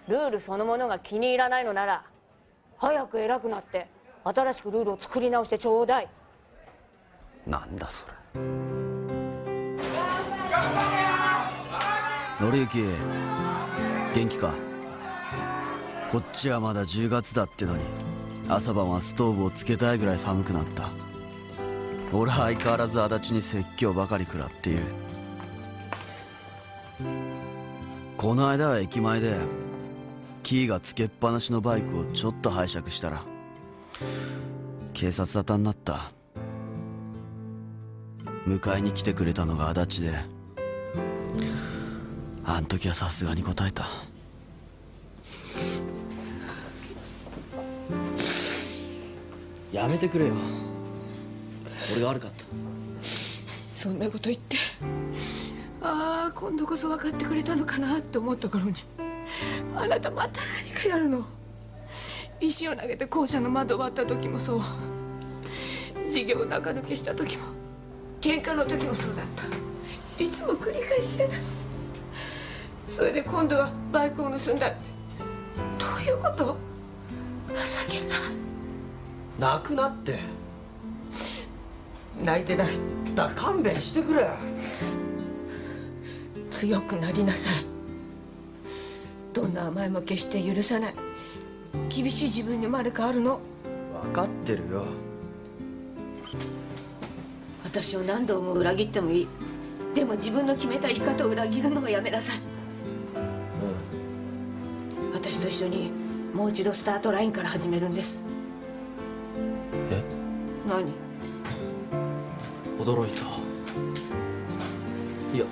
ルールそのものが気に入らないのなら早く偉くなって新しくルールを作り直してちょうだい。 なんだそれ。のりゆき、元気か。 こっちはまだじゅうがつだってのに朝晩はストーブをつけたいぐらい寒くなった。俺は相変わらず足立に説教ばかり食らっている。この間は駅前でキーがつけっぱなしのバイクをちょっと拝借したら警察沙汰になった。迎えに来てくれたのが足立で、あん時はさすがに答えた。やめてくれよ、俺が悪かった。 そんなこと言って、ああ今度こそ分かってくれたのかなって思った頃に、あなたまた何かやるの。石を投げて校舎の窓割った時もそう、授業を中抜けした時も、喧嘩の時もそうだった。いつも繰り返しでない。それで今度はバイクを盗んだって、どういうこと？情けない。 泣くなって。 泣いてない。 だから勘弁してくれ。 強くなりなさい。どんな甘えも決して許さない。厳しい自分に生まれ変わるの。 分かってるよ。 私を何度も裏切ってもいい。でも自分の決めた生き方を裏切るのはやめなさい。うん。私と一緒にもう一度スタートラインから始めるんです。 え？ 何？ 驚いた。いや、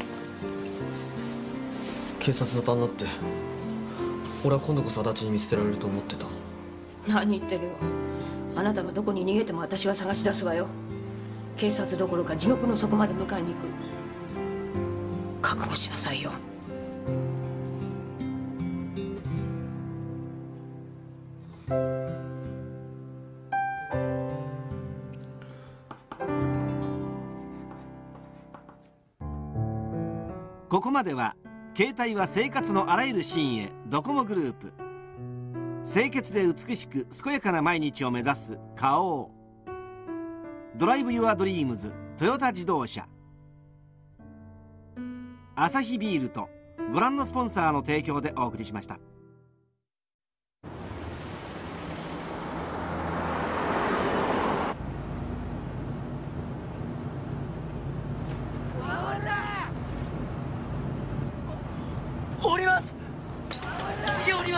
警察沙汰になって俺は今度こそ足立に見捨てられると思ってた。 何言ってるの。あなたがどこに逃げても私は探し出すわよ。警察どころか地獄の底まで迎えに行く。覚悟しなさいよ。 ここまでは携帯は生活のあらゆるシーンへドコモグループ。清潔で美しく健やかな毎日を目指す花王。ドライブ・ユア・ドリームズトヨタ自動車。アサヒビールとご覧のスポンサーの提供でお送りしました。 降ります。次降ります。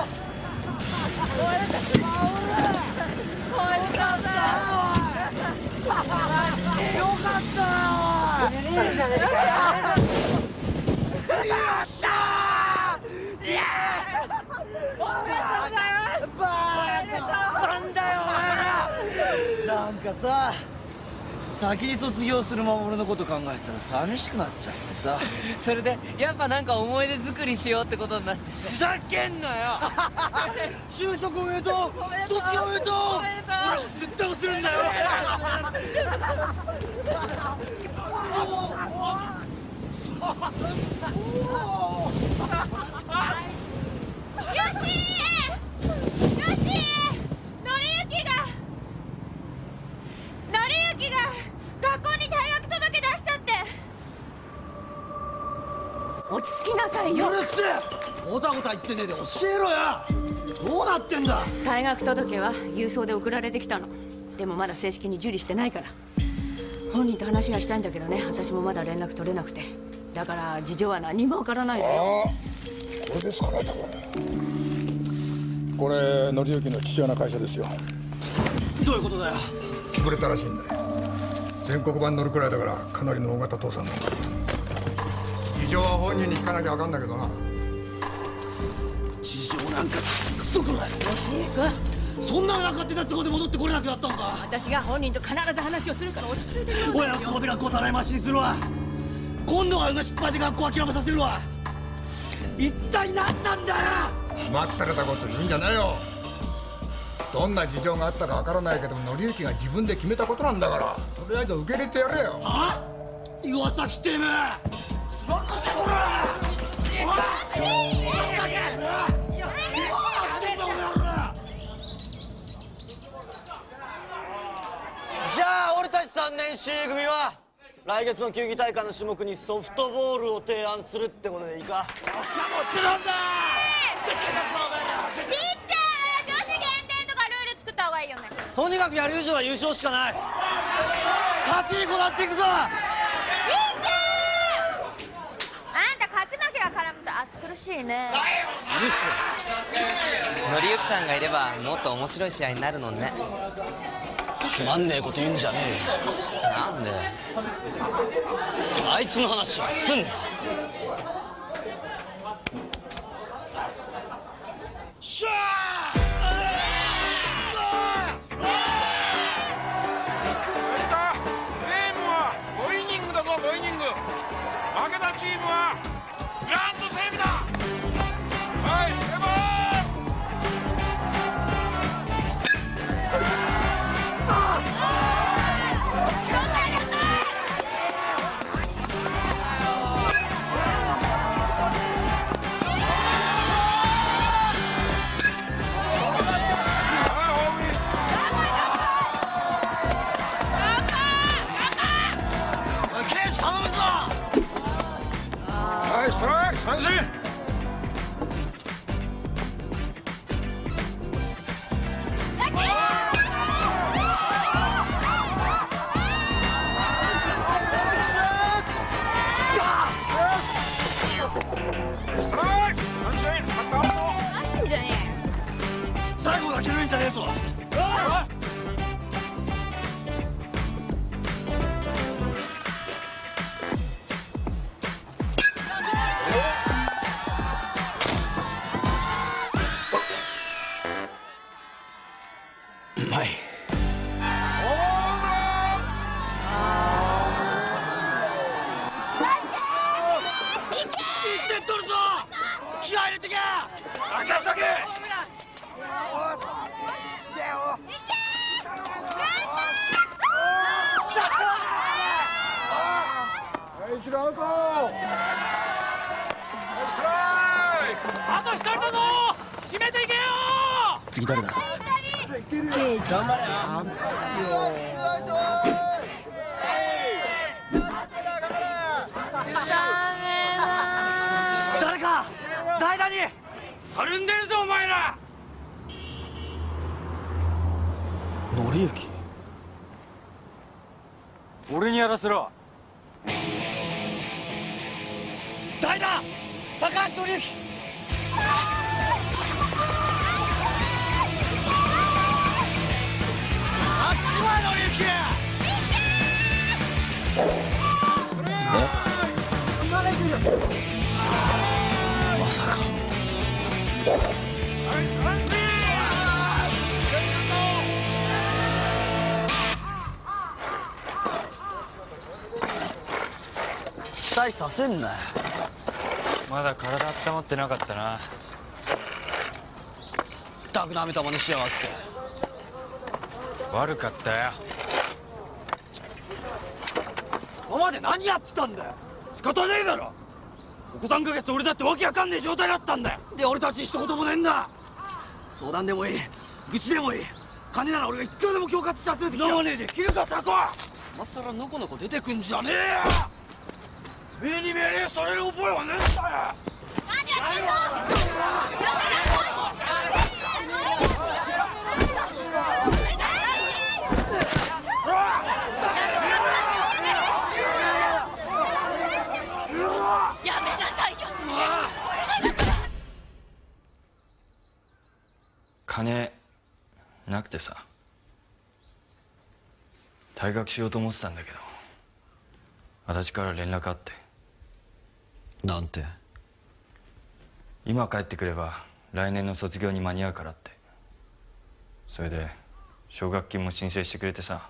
よかったよ。よっしゃー。いやー。おめでとうだよ。なんだよお前ら。なんかさ、先に卒業する守のこと考えてたら寂しくなっちゃってさ。 それでやっぱなんか思い出作りしようってことになって。 ふざけんなよ。就職おめでとう。卒業おめでとう。俺絶対忘れんなよ。 よしよし、のりゆきがのりゆきが学校に退学届出したって。 落ち着きなさいよ。 うるせえ。ごたごた言ってねえで教えろや。どうなってんだ。 退学届は郵送で送られてきたの。でもまだ正式に受理してないから。本人と話がしたいんだけどね、私もまだ連絡取れなくて。だから事情は何もわからないですよ。 これですかね、多分。これ紀之の父親の会社ですよ。 どういうことだよ。 潰れたらしいんだよ。全国版乗るくらいだからかなりの大型倒産なんだ。事情は本人に聞かなきゃ分かんないけどな。 事情なんかクソくらい。そんな勝手な都合で戻ってこれなくなったのか。 私が本人と必ず話をするから落ち着いてくださいよ。 親子で学校たらい回しにするわ。今度は馬失敗で学校諦めさせるわ。一体何なんだよ。 待ったれたこと言うんじゃないよ。どんな事情があったかわからないけども紀之が自分で決めたことなんだから、とりあえず受け入れてやれよ。 はあ？岩崎てめえ。じゃあ俺たちさんねん C 組は来月の球技大会の種目にソフトボールを提案するってことでいいか。よっしゃもちろんだ。 りっちゃんとにかくやる以上は優勝しかない。勝ちにこだわっていくぞ。 いいじゃん。あんた勝ち負けが絡むと暑苦しいね。 うるせえ。紀之さんがいればもっと面白い試合になるのにね。 つまんねえこと言うんじゃねえよ。 なんで？ あいつの話はすんな。しゃー！ ゲームはごイニングだぞ、ごイニング。負けたチームはグラウンド整備だ。はい、レバー。ストライク、三振。 最後だけるんじゃねえぞ。うまい。いってん取るぞ。気合入れてけ。任しとけ。 一度アウト。ストライク。 あと一人だぞ。締めていけよ。 次誰だ。 ケイジ。頑張れよ。 誰か代打に。 たるんでるぞお前ら。 紀之。 俺にやらせろ。 代打高橋紀之。あっちまえ紀之。まさか。期待させんなよ。 まだ体温まってなかったな。 ダグなめた真似しやがって。 悪かったよ。 今まで何やってたんだよ。 仕方ねえだろ。ここさんかげつ俺だってわけわかんねえ状態だったんだよ。 で俺たち一言もねえんだ。相談でもいい、愚痴でもいい。金なら俺がいくらでも恐喝して集めてきて。 飲まねえで切るかタコ。 今さらのこのこ出てくんじゃねえよ。 目に命令される覚えはねえんだよ。何やってんの。 やめなさいよ。 金なくてさ、退学しようと思ってたんだけど、足立から連絡あって。 なんて。 今帰ってくれば来年の卒業に間に合うからって。それで奨学金も申請してくれてさ。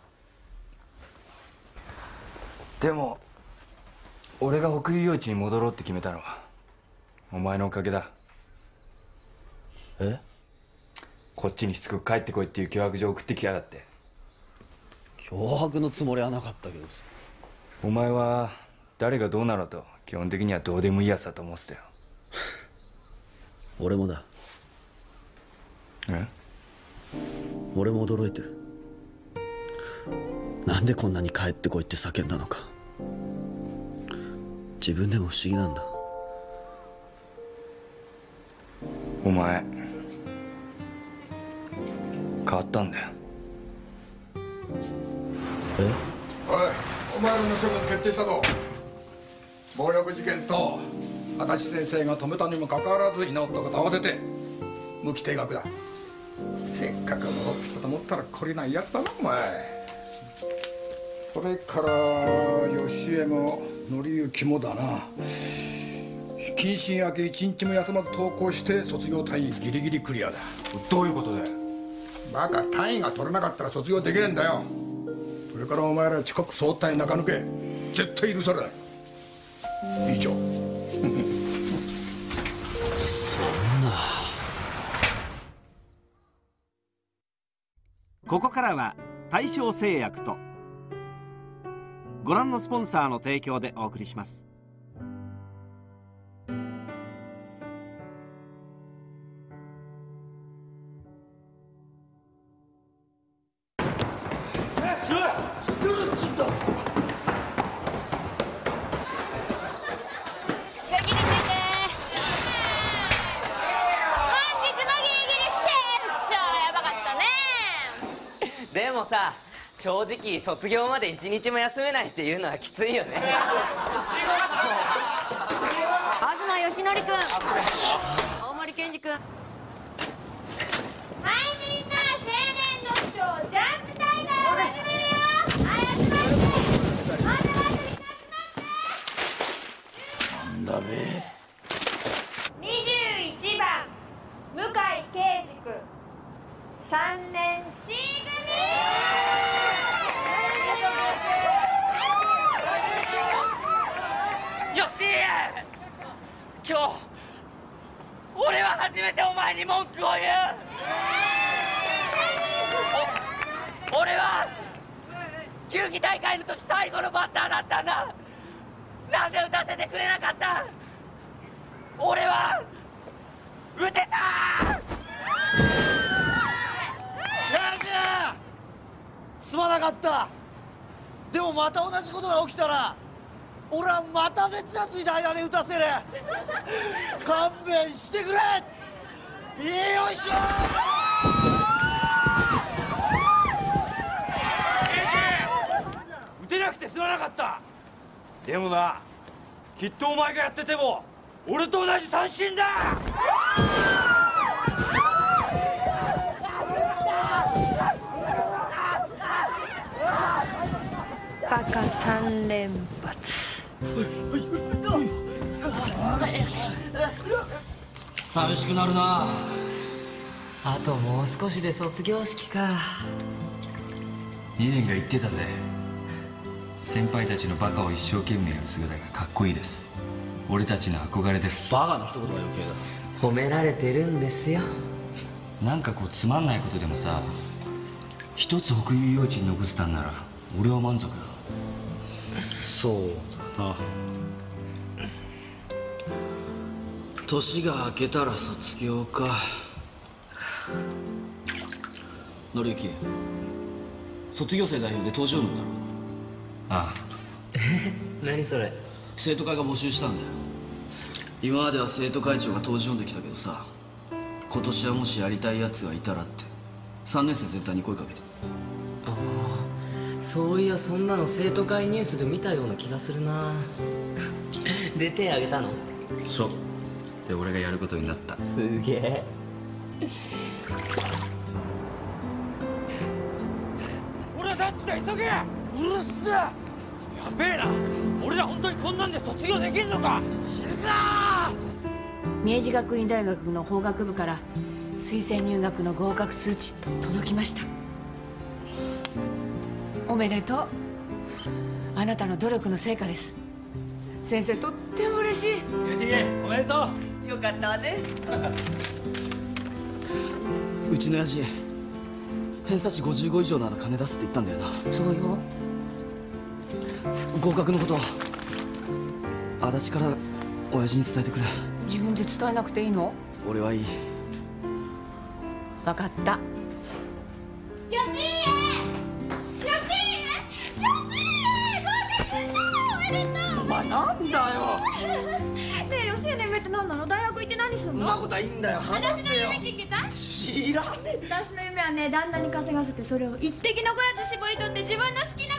でも俺が北遊幼稚に戻ろうって決めたのはお前のおかげだ。 え？ こっちにしつこく帰ってこいっていう脅迫状送ってきやがって。 脅迫のつもりはなかったけどさ。 お前は誰がどうなろうと基本的にはどうでもいいやつだと思ってたよ。 俺もだ。 え？ 俺も驚いてる。なんでこんなに帰ってこいって叫んだのか。自分でも不思議なんだ。 お前変わったんだよ。 おい、お前らの処分決定したぞ。暴力事件と足立先生が止めたにもかかわらず居直ったこと合わせて無期停学だ。せっかく戻ってきたと思ったら懲りないやつだなお前。それから吉江も紀之もだな。謹慎明け一日も休まず登校して卒業単位ギリギリクリアだ。 どういうことだよ。 バカ、単位が取れなかったら卒業できねえんだよ。これからお前ら遅刻早退中抜け絶対許されない。以上。 そんな。 ここからは大正製薬とご覧のスポンサーの提供でお送りします。 でもさ、正直卒業まで一日も休めないっていうのはきついよね。 東義則君、大森健二君。はい、 みんな青年の主張ジャンプ大会を始めるよ。はい、集まって。まずまずみんな集まって。 なんだべ。 にじゅういちばん向井圭司君、さんねん C 組。 よし、今日俺は初めてお前に文句を言う。お俺は球技大会の時最後のバッターだったんだ。なんで打たせてくれなかった。俺は打てた。 すまなかった。でもまた同じことが起きたら俺はまた別やつに代打で打たせる。勘弁してくれ。よいしょ。 打てなくてすまなかった。でもな、きっとお前がやってても俺と同じ三振だ。 バカ三連発。 寂しくなるな。 あともう少しで卒業式か。 にねんが言ってたぜ。先輩たちのバカを一生懸命やる姿がかっこいいです。俺たちの憧れです。 バカの一言は余計だ。 褒められてるんですよ。 なんかこうつまんないことでもさ、一つ北遊幼稚に残せたんなら俺は満足だ。 そうだな。年が明けたら卒業か。紀之、卒業生代表で登場論だろ。 ああ。 何それ。 生徒会が募集したんだよ。今までは生徒会長が登場論できたけどさ、今年はもしやりたいやつがいたらってさんねん生全体に声かけた。 ああ、そういやそんなの生徒会ニュースで見たような気がするな。で手挙げたの？ そうで俺がやることになった。 すげえ。 俺はダッシュだ、急げ。うるせえ。やべえな。俺ら本当にこんなんで卒業できんのか。知るか。 明治学院大学の法学部から推薦入学の合格通知届きました。おめでとう。あなたの努力の成果です。先生とっても嬉しい。 よしげ、おめでとう。 よかったわね。 うちの親父偏差値ごじゅうご以上なら金出すって言ったんだよな。 そうよ。 合格のこと足立から親父に伝えてくれ。 自分で伝えなくていいの？ 俺はいい。 分かった。 よしーえよしーえよしーえ合格した。おめでとう。おめでとう。 なんだよ。 ねえ、吉江の夢って何なの？大学行って何すんの？ そんなことはいいんだよ。話せよ。 私の夢聞きたい？ 知らねえ。 私の夢はね、旦那に稼がせてそれを一滴残らず絞り取って自分の好きなことすること。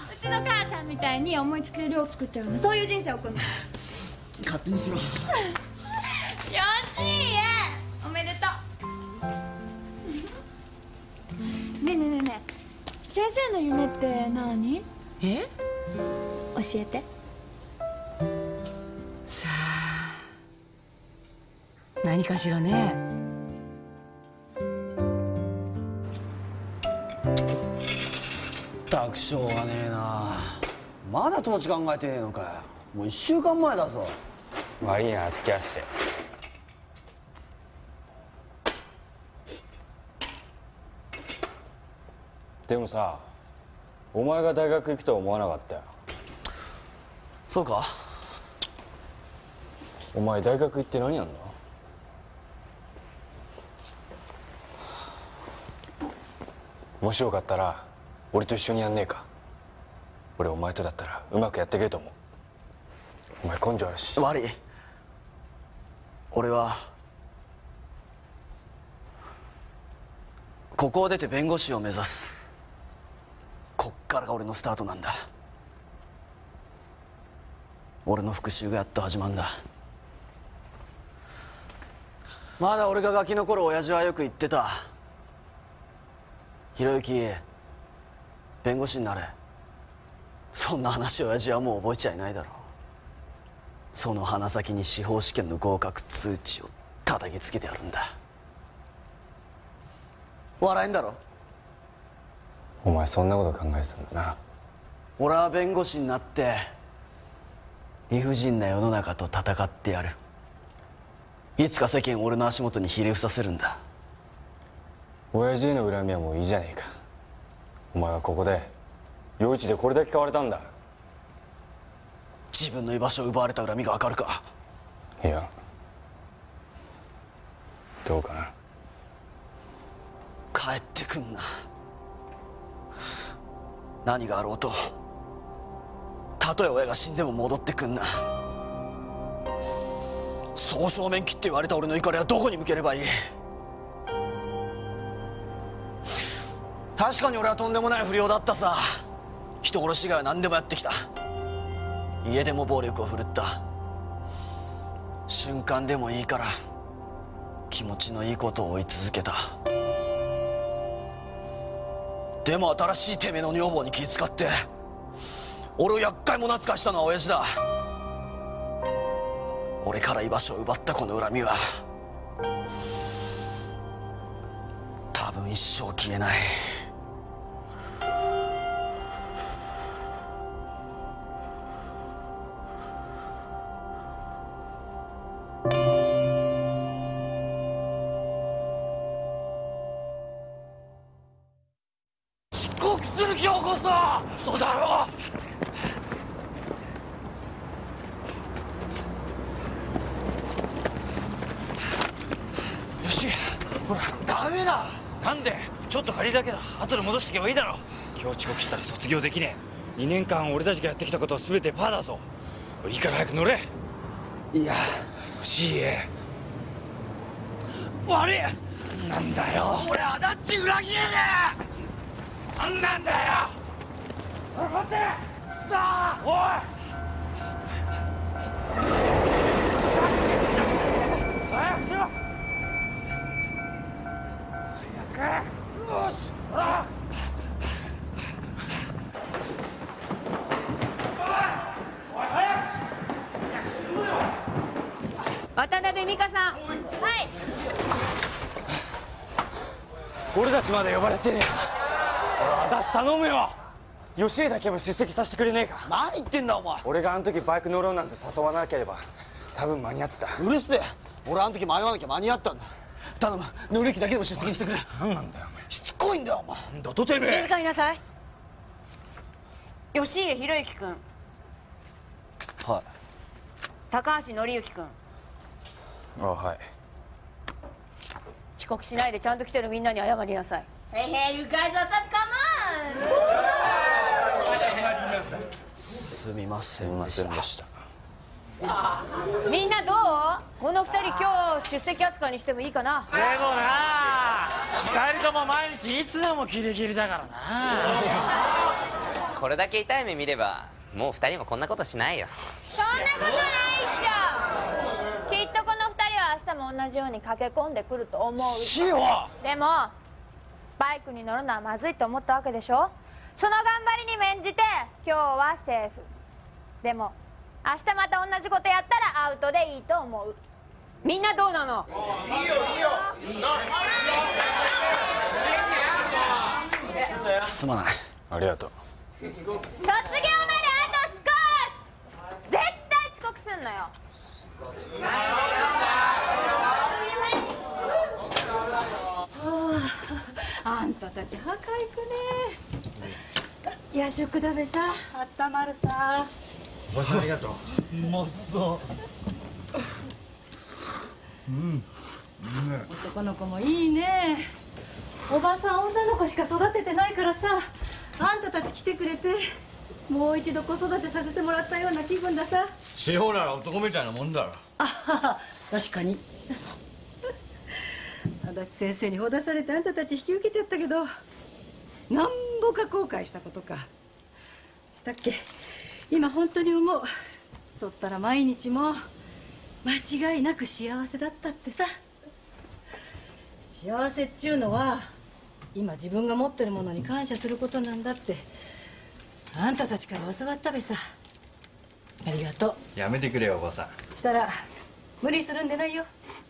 うちの母さんみたいに思いつきで量作っちゃうの、そういう人生を送るの。 勝手にしろ。 よしえ、おめでとう。ねえねえねえねえ、先生の夢って何？え？教えて。 さあ、何かしらね。 ったくしょうがねえな。まだ統治考えてねえのかよ。もういっしゅうかんまえだぞ。 悪いな、付き合わせて。でもさ、お前が大学行くとは思わなかったよ。 そうか？ お前大学行って何やんの？もしよかったら俺と一緒にやんねえか？俺お前とだったらうまくやってくれると思う。お前根性あるし。 悪い。俺はここを出て弁護士を目指す。こっからが俺のスタートなんだ。俺の復讐がやっと始まるんだ。まだ俺がガキの頃親父はよく言ってた。ひろゆき、弁護士になれ。そんな話親父はもう覚えちゃいないだろう。その鼻先に司法試験の合格通知を叩きつけてやるんだ。笑えんだろ？ お前そんなこと考えてたんだな。 俺は弁護士になって理不尽な世の中と戦ってやる。いつか世間を俺の足元にひれ伏させるんだ。 親父への恨みはもういいじゃねえか。お前はここで陽一でこれだけ変われたんだ。 自分の居場所を奪われた恨みがわかるか？ いや、どうかな。 帰ってくんな。何があろうとたとえ親が死んでも戻ってくんな。そう正面切って言われた俺の怒りはどこに向ければいい？確かに俺はとんでもない不良だったさ。人殺し以外は何でもやってきた。家でも暴力を振るった。瞬間でもいいから気持ちのいいことを追い続けた。でも新しいてめえの女房に気遣って俺を厄介者扱いしたのは親父だ。俺から居場所を奪ったこの恨みは多分一生消えない。遅刻する今日こそ。そうだろう。 よし、ほら。 ダメだ。 なんで？ちょっと借りだけだ。後で戻してけばいいだろ。今日遅刻したら卒業できねえ。にねんかん俺たちがやってきたことを全てパーだぞ。いいから早く乗れ。 いや、 吉家。 悪い。 なんだよ。 俺足立裏切れねえ。なんなんだよ。待って。 だおい。早くしろ。早く。よし。ほら。おい、早くしろよ。 渡辺美香さん。はい。 俺たちまで呼ばれてねえ。俺は足頼むよ。吉江だけも出席させてくれねえか。 何言ってんだお前。 俺があの時バイク乗ろうなんて誘わなければ多分間に合ってた。 うるせえ。俺あの時迷わなきゃ間に合ったんだ。頼む、乗る駅だけでも出席にしてくれ。 何なんだよお前。 しつこいんだよお前。 なんだとてめえ。 静かになさい。吉家博之君。 はい。 高橋紀之君。 あ、はい。 遅刻しないでちゃんと来てるみんなに謝りなさい。 Hey, hey, you guys, what's up? Come on! すみませんでした。 みんなどう？この二人今日出席扱いにしてもいいかな。 でもな二人とも毎日いつでもキリキリだからな。 これだけ痛い目見ればもう二人もこんなことしないよ。 そんなことないっしょ。きっとこの二人は明日も同じように駆け込んでくると思う。 しよでもバイクに乗るのはまずいと思ったわけでしょ。その頑張りに免じて今日はセーフ。でも明日また同じことやったらアウトでいいと思う。 みんなどうなの？ いいよいいよ。 すまない。ありがとう。 卒業まであと少し。絶対遅刻すんのよ。 あんたたち破壊くね。夜食だべさ、あったまるさ。 おばさんありがとう。 うまそう。 うん、男の子もいいね。おばさん女の子しか育ててないからさ、あんたたち来てくれてもう一度子育てさせてもらったような気分ださ。 司法なら男みたいなもんだろ。 あはは、確かに。足立先生にほだされてあんたたち引き受けちゃったけど、なんぼか後悔したことかしたっけ。今本当に思う。そったら毎日も間違いなく幸せだったってさ。幸せっちゅうのは今自分が持ってるものに感謝することなんだってあんたたちから教わったべさ。ありがとう。 やめてくれよおばさん。 したら無理するんでないよ。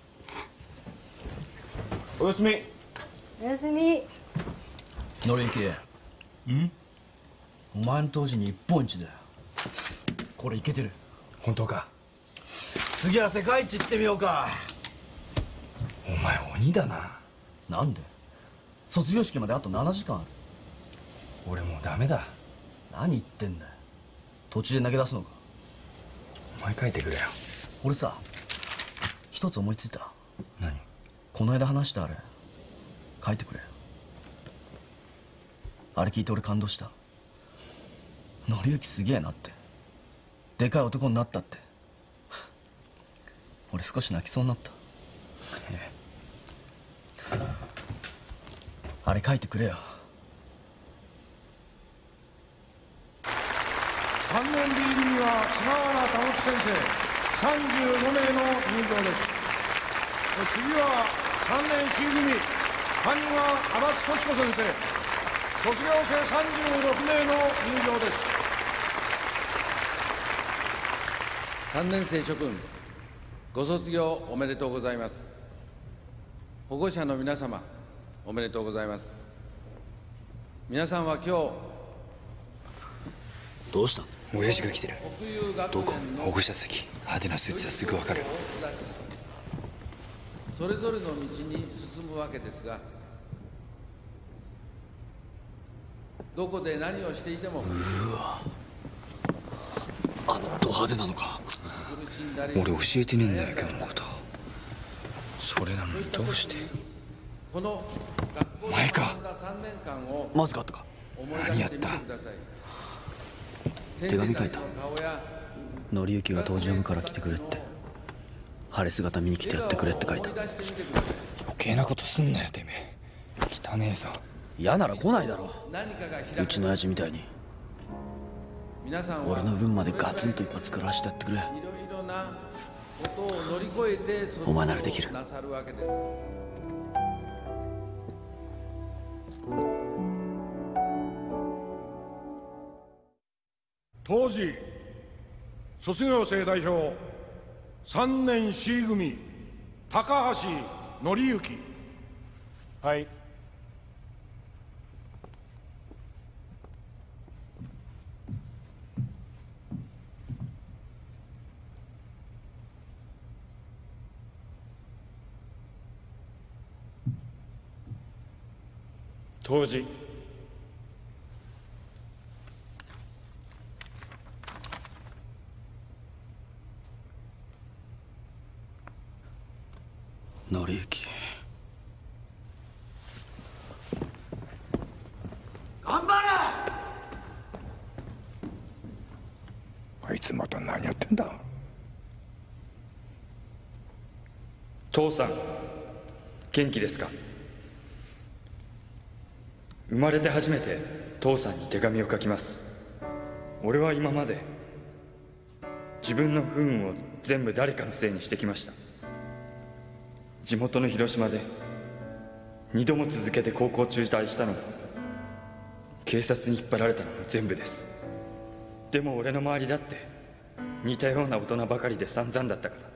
おやすみ。 おやすみ。 のりゆき、んお前の当時に一本一だよ。これいけてる。 本当か。 次は世界一行ってみようか。 お前鬼だな。 なんで？卒業式まであとななじかんある。 俺もうダメだ。 何言ってんだよ。途中で投げ出すのか。 お前書いてくれよ。 俺さ一つ思いついた。 何？ この間話したあれ書いてくれ。あれ聞いて俺感動した。のりゆきすげえなって、でかい男になったって。俺少し泣きそうになった。あれ書いてくれよ。 さんねん B 組は菅原保先生さんじゅうごめいの入場です。次はさんねん C 組埴輪足立敏子先生、卒業生さんじゅうろくめいの入場です。 さんねん生諸君、ご卒業おめでとうございます。保護者の皆様、おめでとうございます。皆さんは今日どうしたの？ 親父が来てる。どこ？保護者席。派手なスーツはすぐわかる。 それぞれの道に進むわけですが、どこで何をしていても、 うわ、あのド派手なのか。 俺教えてねえんだよ今日のこと。それなのにどうして。 このお前か。 まずかったか。 何やった？ 手紙書いた。のりゆきが東寺山から来てくれって、晴れ姿見に来てやってくれって書いた。 余計なことすんなよてめえ。汚ねえぞ。 嫌なら来ないだろう。うちの親父みたいに俺の分までガツンと一発食らわしてやってくれ。お前ならできる。 当時卒業生代表さんねん C 組高橋紀之。 はい。当時のりゆき、 頑張れ。 つまた何やってんだ。 父さん元気ですか？生まれて初めて父さんに手紙を書きます。俺は今まで自分の不運を全部誰かのせいにしてきました。地元の広島で二度も続けて高校中退したのも、警察に引っ張られたのも全部です。でも俺の周りだって似たような大人ばかりで散々だったから、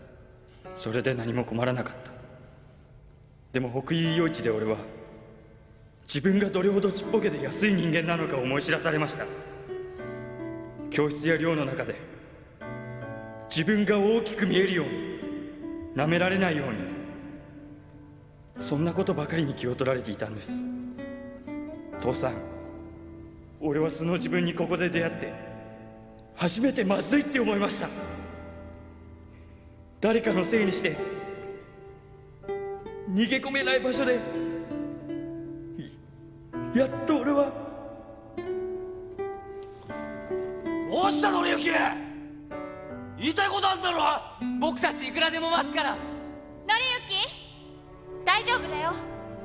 それで何も困らなかった。でも北井陽一で俺は自分がどれほどちっぽけで安い人間なのかを思い知らされました。教室や寮の中で自分が大きく見えるように、舐められないように、そんなことばかりに気を取られていたんです。父さん、俺は素の自分にここで出会って初めてまずいって思いました。誰かのせいにして逃げ込めない場所でやっと俺は。 どうしたのりゆき、言いたいことあんだろ。 僕たちいくらでも待つから。 のりゆき大丈夫だよ。 や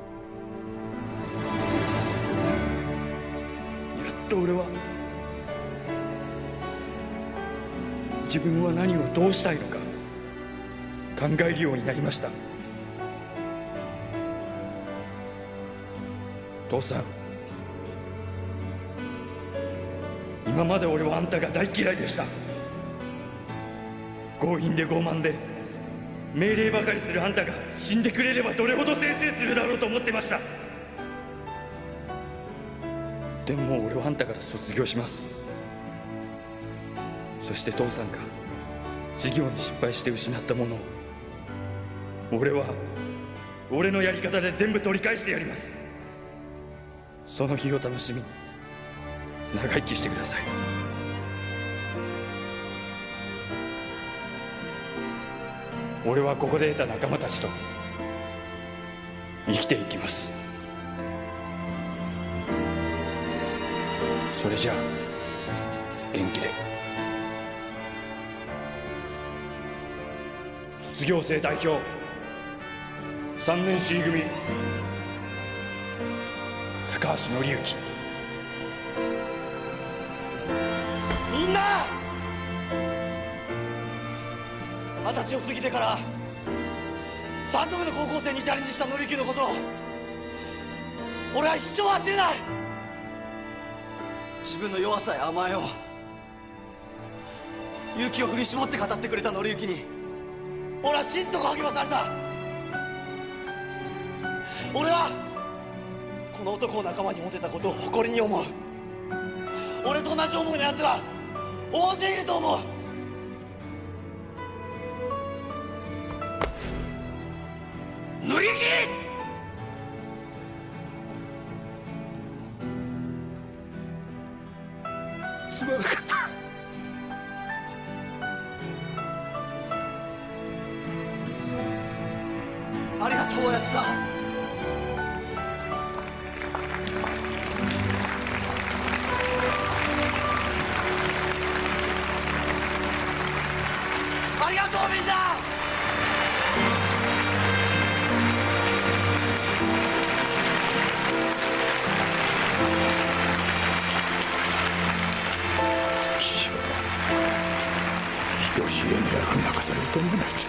っと俺は自分は何をどうしたいのか考えるようになりました。父さん、今まで俺はあんたが大嫌いでした。強引で傲慢で命令ばかりするあんたが死んでくれればどれほどせいせいするだろうと思ってました。でももう俺はあんたから卒業します。そして父さんが授業に失敗して失ったものを俺は俺のやり方で全部取り返してやります。その日を楽しみに長生きしてください。俺はここで得た仲間たちと生きていきます。それじゃあ元気で。卒業生代表さんねん C 組高橋紀之。 みんな二十歳を過ぎてからさんどめの高校生にチャレンジしたのりゆきのことを俺は一生忘れない。自分の弱さや甘えを勇気を振り絞って語ってくれたのりゆきに俺は心底励まされた。俺はこの男を仲間に持てたことを誇りに思う。俺と同じ思いのやつが大勢いると思う。のりゆき、 すまなかった。 ありがとうおやつさん。ありがとうみんな。 父親は広重にやら泣かされると思わないです。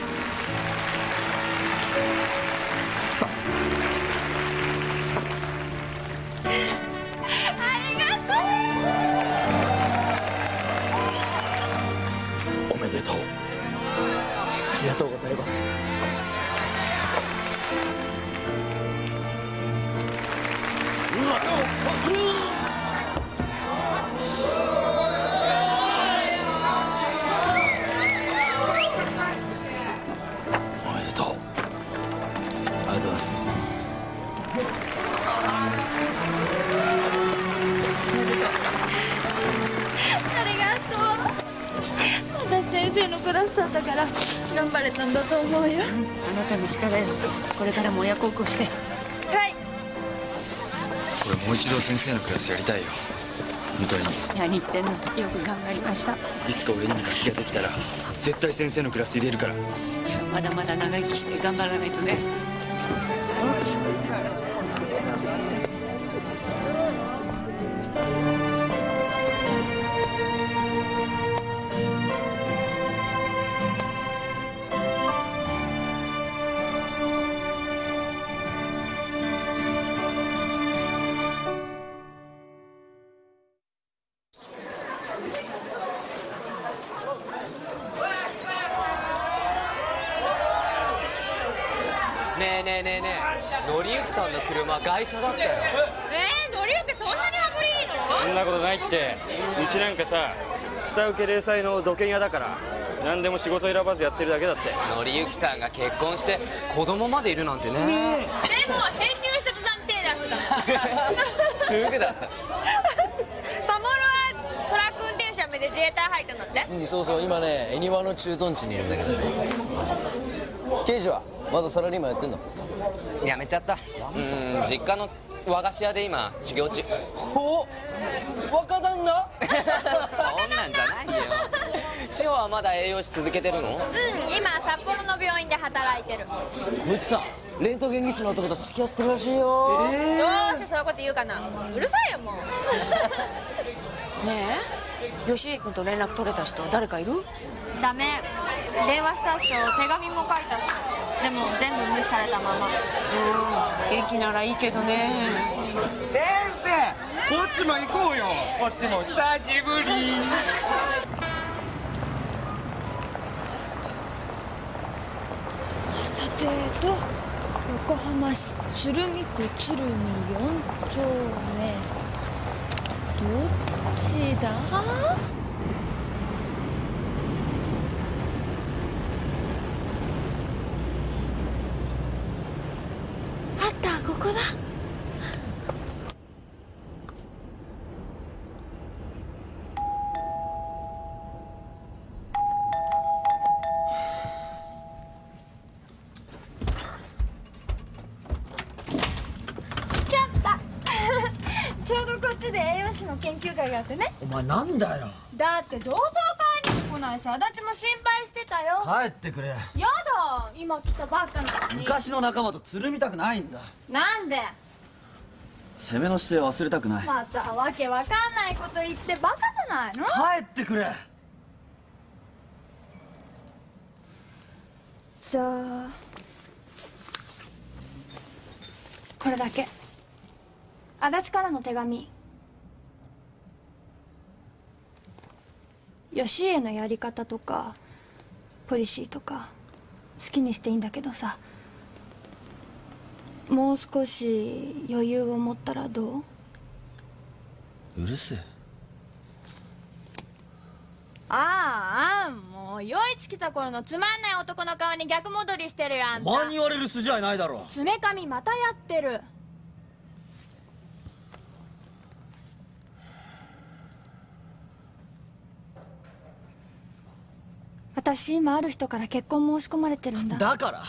おめでとう。ありがとうございます。うわっ、おめでとう。ありがとうございます。 ありがとう。私先生のクラスだったから頑張れたんだと思うよ。 あなたの力よ。これからも親孝行して。 はい。 俺もう一度先生のクラスやりたいよ。 当に。 何言ってんの。よく頑張りました。 いつか俺にも楽器ができたら絶対先生のクラス入れるから。 じゃあまだまだ長生きして頑張らないとね。 ねえねえねえねえ、のりゆきさんの車外車だったよ。 えー、のりゆきそんなに羽振りいいの？ そんなことないって。うちなんかさ、下請け零細の土建屋だから何でも仕事選ばずやってるだけだって。 のりゆきさんが結婚して子供までいるなんてね。ねでも編入した途端手出したすぐだった。 パモルはトラック運転手辞めて自衛隊入ったんだって。 うん、そうそう、今ね恵庭の駐屯地にいるんだけどね。刑事はまだサラリーマンやってんの？ やめちゃった。うん、実家の和菓子屋で今修行中。 ほう、若旦那？ そんなんじゃないよ。志保はまだ栄養士続けてるの？ うん、今札幌の病院で働いてる。 こいつさ、レントゲン技師の男と付き合ってるらしいよ。 えー、どうしてそういうこと言うかな。うるさいよもう。 ねえ、吉井君と連絡取れた人誰かいる？ ダメ。電話したっしょ、手紙も書いたっしょ。でも全部無視されたまま。 そう、元気ならいいけどね。 先生、こっちも行こうよ。こっちも久しぶり。 さてと、横浜市鶴見区鶴見よん丁目。どっちだ？あった、ここだ。ちょっとちょうどこっちで栄養士の研究会があってね。 お前なんだよ。 だって同窓会にも来ないし、足立も心配してたよ。 帰ってくれ。 やだ、今来たばっかなのに。 昔の仲間とつるみたくないんだ。 なんで？ 攻めの姿勢忘れたくない。 またわけわかんないこと言ってバカじゃないの？ 帰ってくれ。 じゃあこれだけ。足立からの手紙。吉家のやり方とかポリシーとか好きにしていいんだけどさ、もう少し余裕を持ったらどう？ うるせえ。 ああ、もう余市来た頃のつまんない男の顔に逆戻りしてるよあんた。 お前に言われる筋合いないだろ。 爪髪またやってる。私今ある人から結婚申し込まれてるんだ。 だから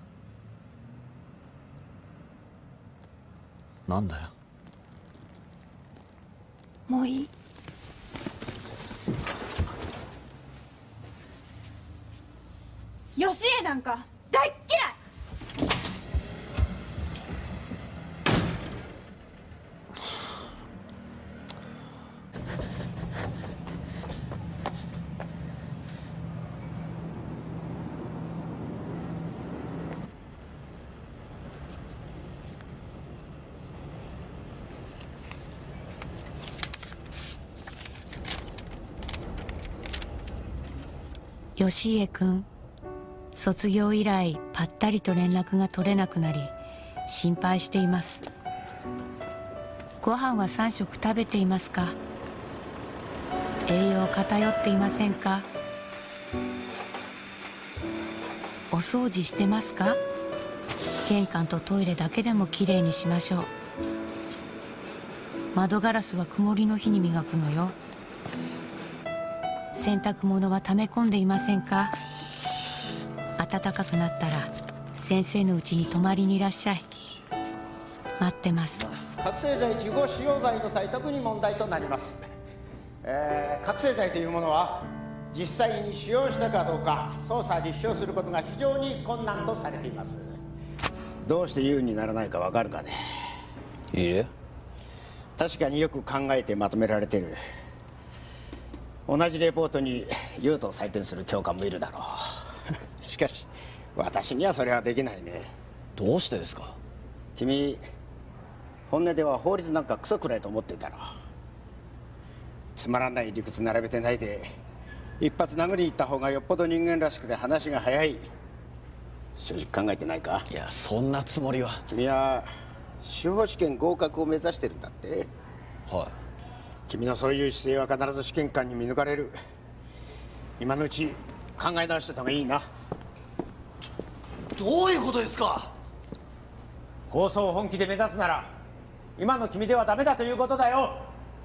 なんだよ。 もういい。吉家なんか大っ嫌い。 吉家君、卒業以来ぱったりと連絡が取れなくなり心配しています。ご飯はさん食食べていますか？栄養偏っていませんか？お掃除してますか？玄関とトイレだけでもきれいにしましょう。窓ガラスは曇りの日に磨くのよ。洗濯物は溜め込んでいませんか？暖かくなったら先生のうちに泊まりにいらっしゃい。待ってます。 覚醒剤受後使用罪の際特に問題となります。 えー、覚醒剤というものは実際に使用したかどうか捜査立証することが非常に困難とされています。どうして有にならないかわかるかね。 いいえ。 確かによく考えてまとめられてる。同じレポートに優と採点する教官もいるだろう。しかし私にはそれはできないね。 どうしてですか？ 君本音では法律なんかクソくらいと思っていたろ。つまらない理屈並べてないで一発殴りに行った方がよっぽど人間らしくて話が早い。正直考えてないか？ いや、そんなつもりは。 君は司法試験合格を目指してるんだって。 はい。 君のそういう姿勢は必ず試験官に見抜かれる。今のうち考え直してた方がいいな。 どういうことですか？ 放送を本気で目指すなら今の君ではダメだということだよ。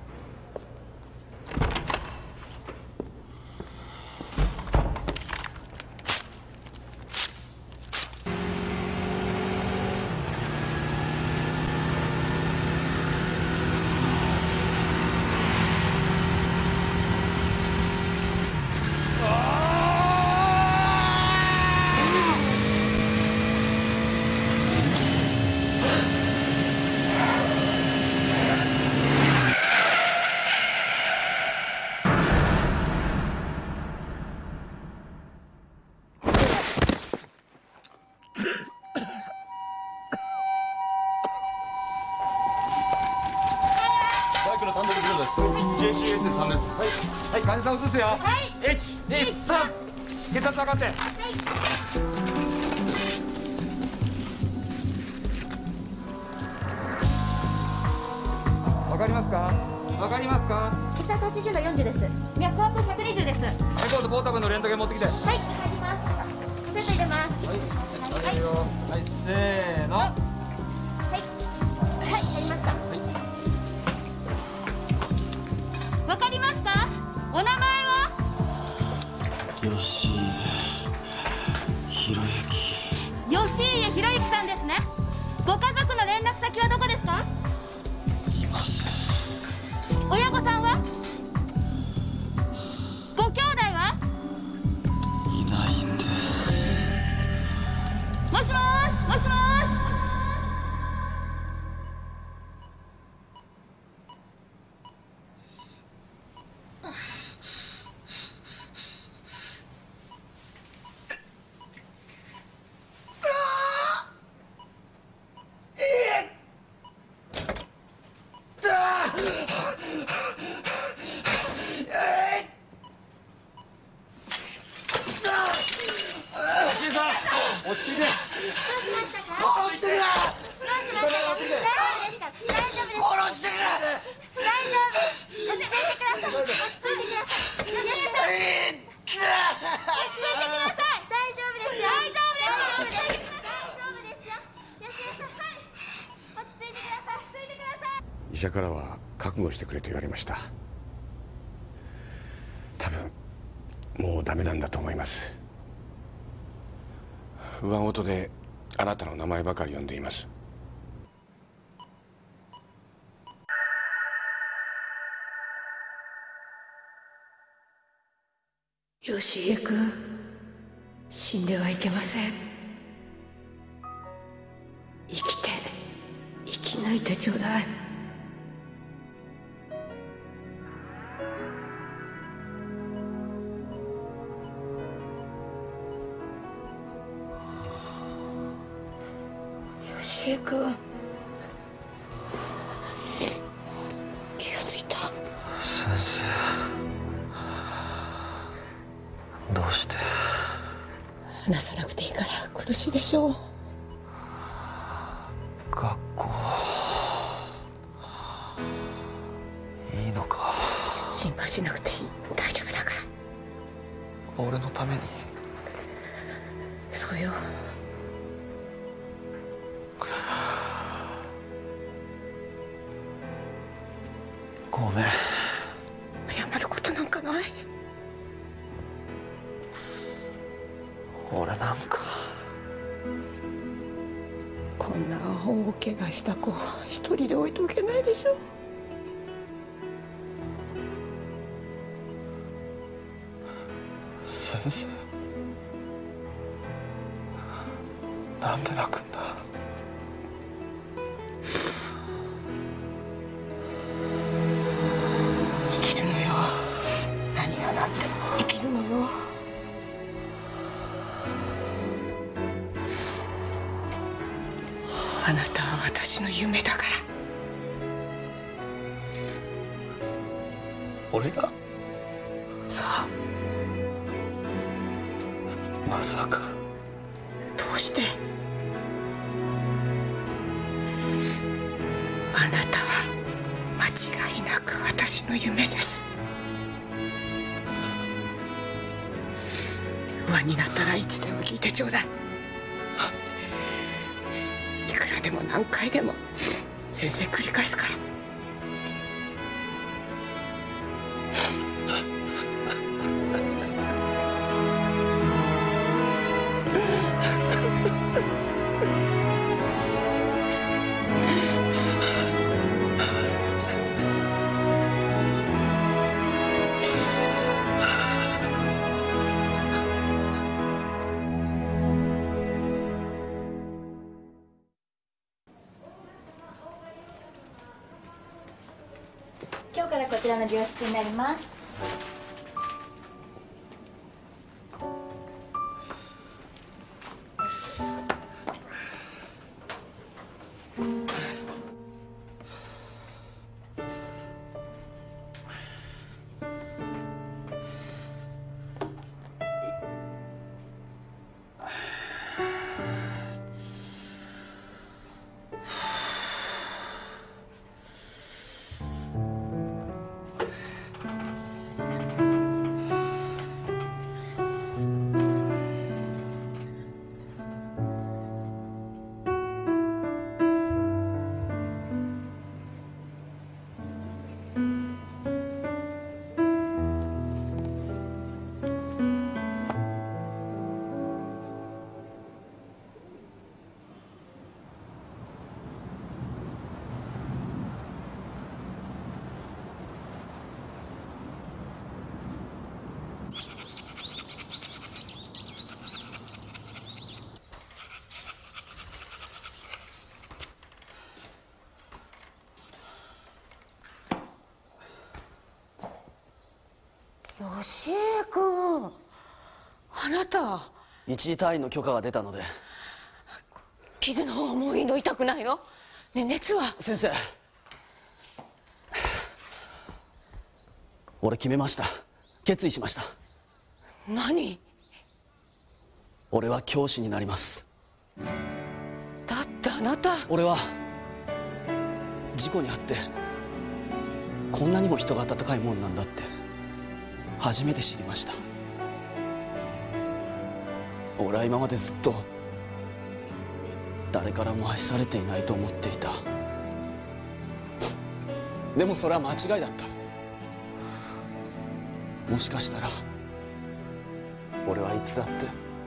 ジェーシーエスさん です。はい、はい、患者さん移すよ。はい。いち、に、さん。血圧上がって。はい。わかりますか？わかりますか？ 血圧はちじゅうのよんじゅうです。脈拍ひゃくにじゅうです。レコードポータブルのレントゲン持ってきて。 はい、わかります。セット入れます。はい。 はい。はい、せーの。はい。 はい、入りました。わかりますか？お名前は？ 吉家博之。 吉家博之さんですね。ご家族の連絡先はどこですか？ いません。 親御さんは？ご兄弟は？ いないんです。 もしもーし、もしもーし。 医者からは覚悟してくれと言われました。多分もうダメなんだと思います。上ごとであなたの名前ばかり呼んでいます。 吉家君、死んではいけません。生きて生き抜いてちょうだい。吉江君、気がついた？ 先生、どうして？ 話さなくていいから苦しいでしょう。 学校いいのか？ 心配しなくていい、大丈夫だから。 俺のために？ そうよ。 ごめん。 謝ることなんかない。 俺なんかこんな大怪我した子一人で置いておけないでしょ。 です。なんで泣くんだ。 生きるのよ。何が何でも生きるのよ。あなたは私の夢だから。 俺が？ そう。 まさか。 どうして？あなたは間違いなく私の夢です。不安になったらいつでも聞いてちょうだい。いくらでも何回でも先生繰り返すから。 今日からこちらの病室になります。 義恵君、あなた一時退院の許可が出たので。 傷の方もういいの？痛くないの？ね、熱は？ 先生、俺決めました。決意しました。 何？ 俺は教師になります。 だってあなた。 俺は事故に遭ってこんなにも人が温かいもんなんだって初めて知りました。俺は今までずっと誰からも愛されていないと思っていた。でもそれは間違いだった。もしかしたら俺はいつだって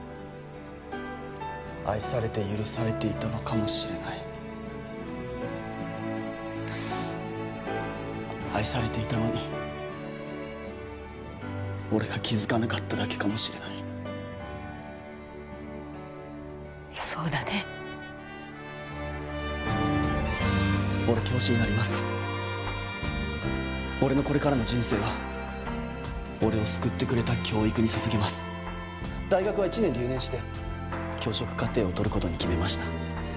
愛されて許されていたのかもしれない。愛されていたのに俺が気づかなかっただけかもしれない。 そうだね。 俺教師になります。俺のこれからの人生は俺を救ってくれた教育に捧げます。大学はいちねん留年して教職課程を取ることに決めました。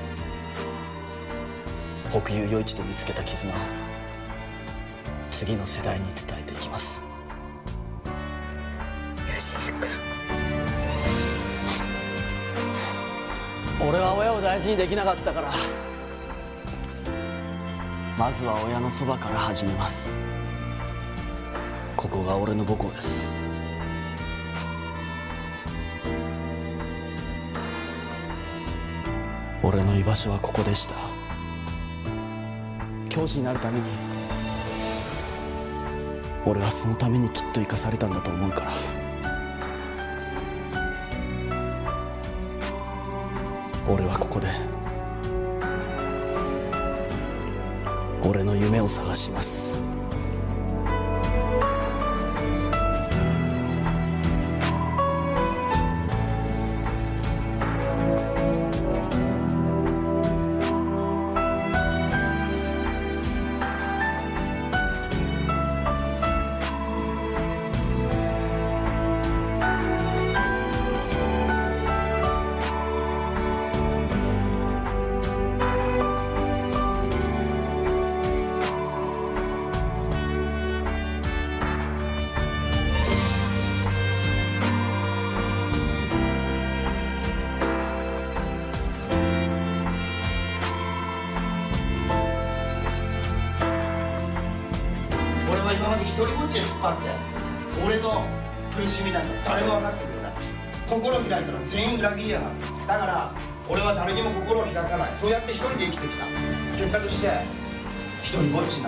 北友余一と見つけた絆を次の世代に伝えていきます。 義恵君、 俺は親を大事にできなかったから、まずは親のそばから始めます。ここが俺の母校です。俺の居場所はここでした。教師になるために俺はそのためにきっと生かされたんだと思うから。俺はここで俺の夢を探します。 今まで一人ぼっちで突っ張って俺の苦しみなんか誰も分かってくれない。心開いたら全員裏切りやがる。だから俺は誰にも心を開かない。そうやって一人で生きてきた。結果として一人ぼっちになった。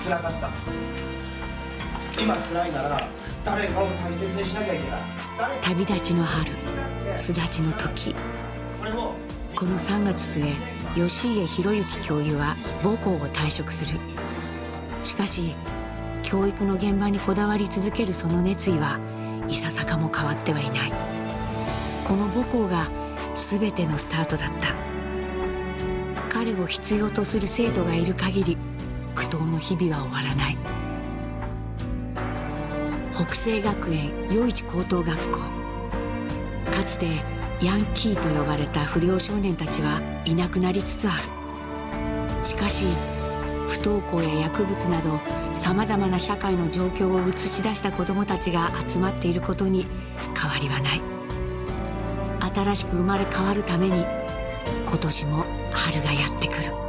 辛かった。今辛いなら誰かを大切にしなきゃいけない。 旅立ちの春、巣立ちの時、このさんがつ末、吉家博之教諭は母校を退職する。しかし教育の現場にこだわり続けるその熱意はいささかも変わってはいない。この母校が全てのスタートだった。彼を必要とする生徒がいる限り苦闘の日々は終わらない。北西学園余市高等学校、かつてヤンキーと呼ばれた不良少年たちはいなくなりつつある。しかし不登校や薬物などさまざまな社会の状況を映し出した子どもたちが集まっていることに変わりはない。新しく生まれ変わるために今年も春がやってくる。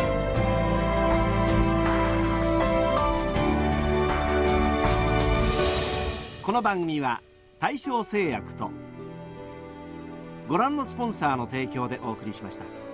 この番組は大正製薬とご覧のスポンサーの提供でお送りしました。